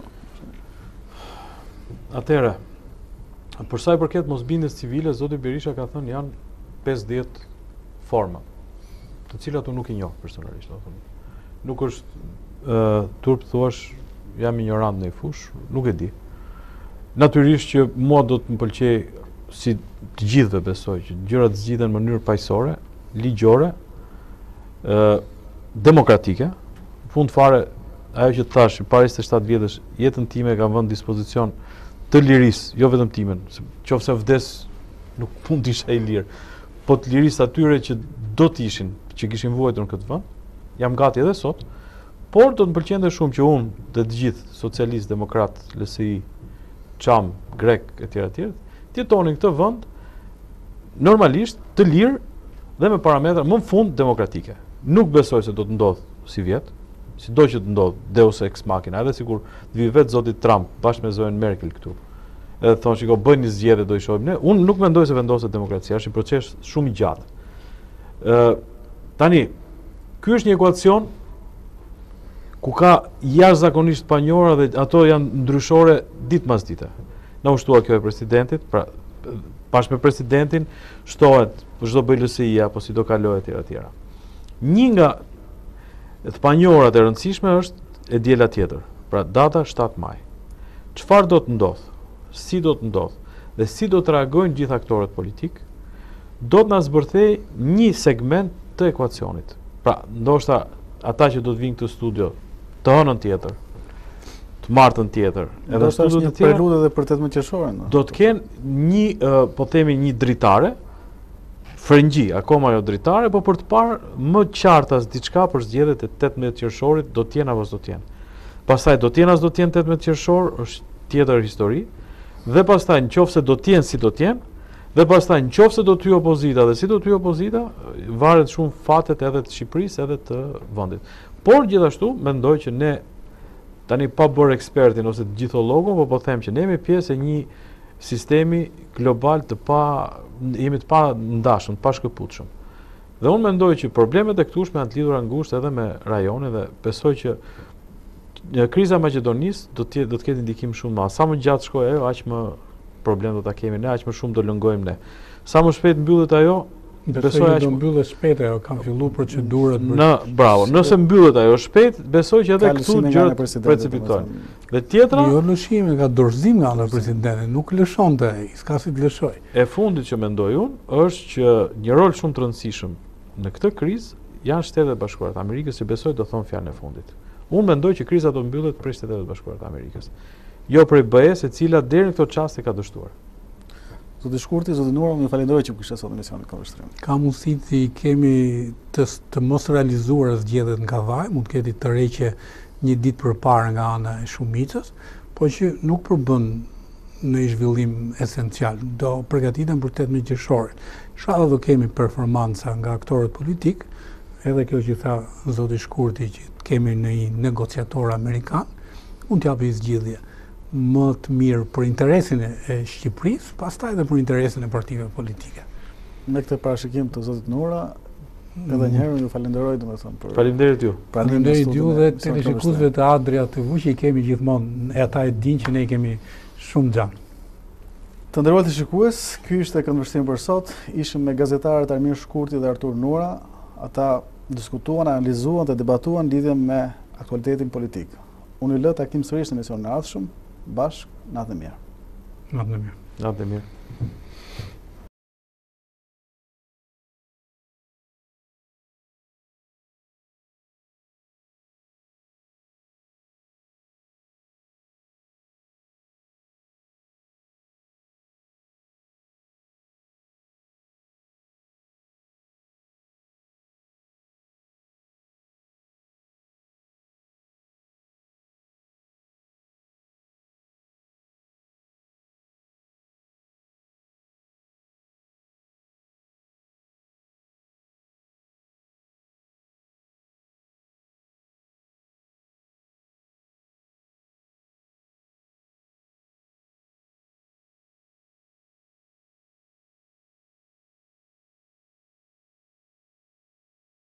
Atëherë, për sa i përket mosbindjes civile, zoti Berisha ka thënë janë pesëdhjetë forma, të cilat unë nuk i njoh personalisht, do të them. Nuk është ë turp thuash jam ignorant në fush, nuk e di. Natyrisht që mua do të më pëlqej, si të gjithëve besoj, që gjërat zgjidhen në mënyrë paqësore, ligjore, ë demokratike. Në fund fare, ajo që thash, para njëzet e shtatë vjetësh, jetën time kam vënë në dispozicion të lirisë, jo vetëm timen, qofse vdes nuk mund të isha i lirë, po të lirisë atyre që do të ishin, që kishin vuajtur në këtë vend, jam gati edhe sot, por do të më pëlqente shumë që unë dhe të gjithë socialist, demokrat, L S I, Çam, Grek etj etj, të jetonin këtë vend normalisht të lirë dhe me parametra më në fund demokratike. Nuk besoj se do të ndodh si vjet, sido që të ndodh Deus ex machina, edhe sikur të vi vetë zoti Trump bashkë me zonën Merkel këtu. Edhe thonë shiko bëjnë një zgjedhje do i shohim ne. Unë nuk mendoj se vendoset demokracia, është një proces shumë i gjatë. Ë tani, ky është një ekuacion ku ka jashtëzakonisht panjohura dhe ato janë ndryshore ditë mas dite. Na ushtua kjo e presidentit, pra bashkë me presidentin shtohet për çdo bëj L S I apo si do kalojë etj etj. Një nga të panjohurat e rëndësishme është e diela tjetër, pra data shtatë maj. Çfarë do të ndodh? Si do të ndodh? Dhe si do të reagojnë gjithë aktorët politik? Do të na zbërthej një segment të ekuacionit. Pra, ndoshta ata që do të vinë këtë studio të hënën tjetër, të martën tjetër, edhe studiot të tjera, prelude edhe për tetëmbëdhjetë qershorin. do të kenë një, uh, po themi një dritare, frëngji, akoma jo dritare, po për të parë më qartas diçka për zgjedhjet e tetëmbëdhjetë qershorit do të jenë apo s'do të jenë. Pastaj do të jenë as do të jenë tetëmbëdhjetë qershor, është tjetër histori, dhe pastaj nëse do të jenë si do të jenë, dhe pastaj nëse do të hyjë opozita dhe si do të hyjë opozita, varet shumë fatet edhe të Shqipërisë edhe të vendit. Por gjithashtu mendoj që ne tani pa bërë ekspertin ose të gjithologun, po po them që ne jemi pjesë e një sistemi global të pa jemi të pa ndashëm, të pa shkëputshëm. Dhe unë mendoj që problemet e këtushme janë të lidhura ngushtë edhe me rajone dhe besoj që kriza e Maqedonisë do të do të ketë ndikim shumë më. Sa më gjatë shkojë ajo, aq më problem do ta kemi ne, aq më shumë do lëngojmë ne. Sa më shpejt mbyllet ajo, besoj që do mbyllet shpejt ajo, kanë filluar procedurat. Në bravo, nëse mbyllet ajo shpejt, besoj që edhe këtu gjërat precipitojnë. Dhe tjetra, jo lëshime, ka dorëzim nga ana e presidentit, nuk lëshonte ai, s'ka si të lëshoj. E fundit që mendoj unë është që një rol shumë të rëndësishëm në këtë krizë janë Shtetet e Bashkuara të Amerikës, që besoj do thonë fjalën e fundit. Unë mendoj që kriza do mbyllet prej Shtetet e Bashkuara të Amerikës, jo prej B E-s, e cila deri në këtë çast e ka dështuar. Zoti Shkurti, zoti Nura, unë ju falenderoj që kishte sot emisionin Këndvështrim. Ka mundësi të kemi të, të mos realizuar zgjedhjet nga vaj, mund të ketë të tërheqje një ditë përpara nga ana e shumicës, po që nuk përbën në zhvillim esencial, do përgatiten për tetëmbëdhjetë qershorin. Inshallah do kemi performanca nga aktorët politik, edhe kjo që tha zoti Shkurti që kemi në një negociator amerikan, mund t'japi zgjidhje më të mirë për interesin e Shqipërisë, pastaj edhe për interesin e partive politike. Me këtë parashikim të zotit Nura, edhe njëherë ju falenderoj domethënë për Faleminderit ju. Faleminderit ju dhe televizionistëve të Adria T V që i kemi gjithmonë, e ata e dinë që ne i kemi shumë xhan. Të nderuar të shikues, ky ishte Këndvështrimi për sot. Ishim me gazetarët Armir Shkurti dhe Artur Nura. Ata diskutuan, analizuan dhe debatuan lidhje me aktualitetin politik. Unë ju lë takim sërish në emisionin e ardhshëm. Bashk, natë e mirë. Natë e mirë. Natë e mirë.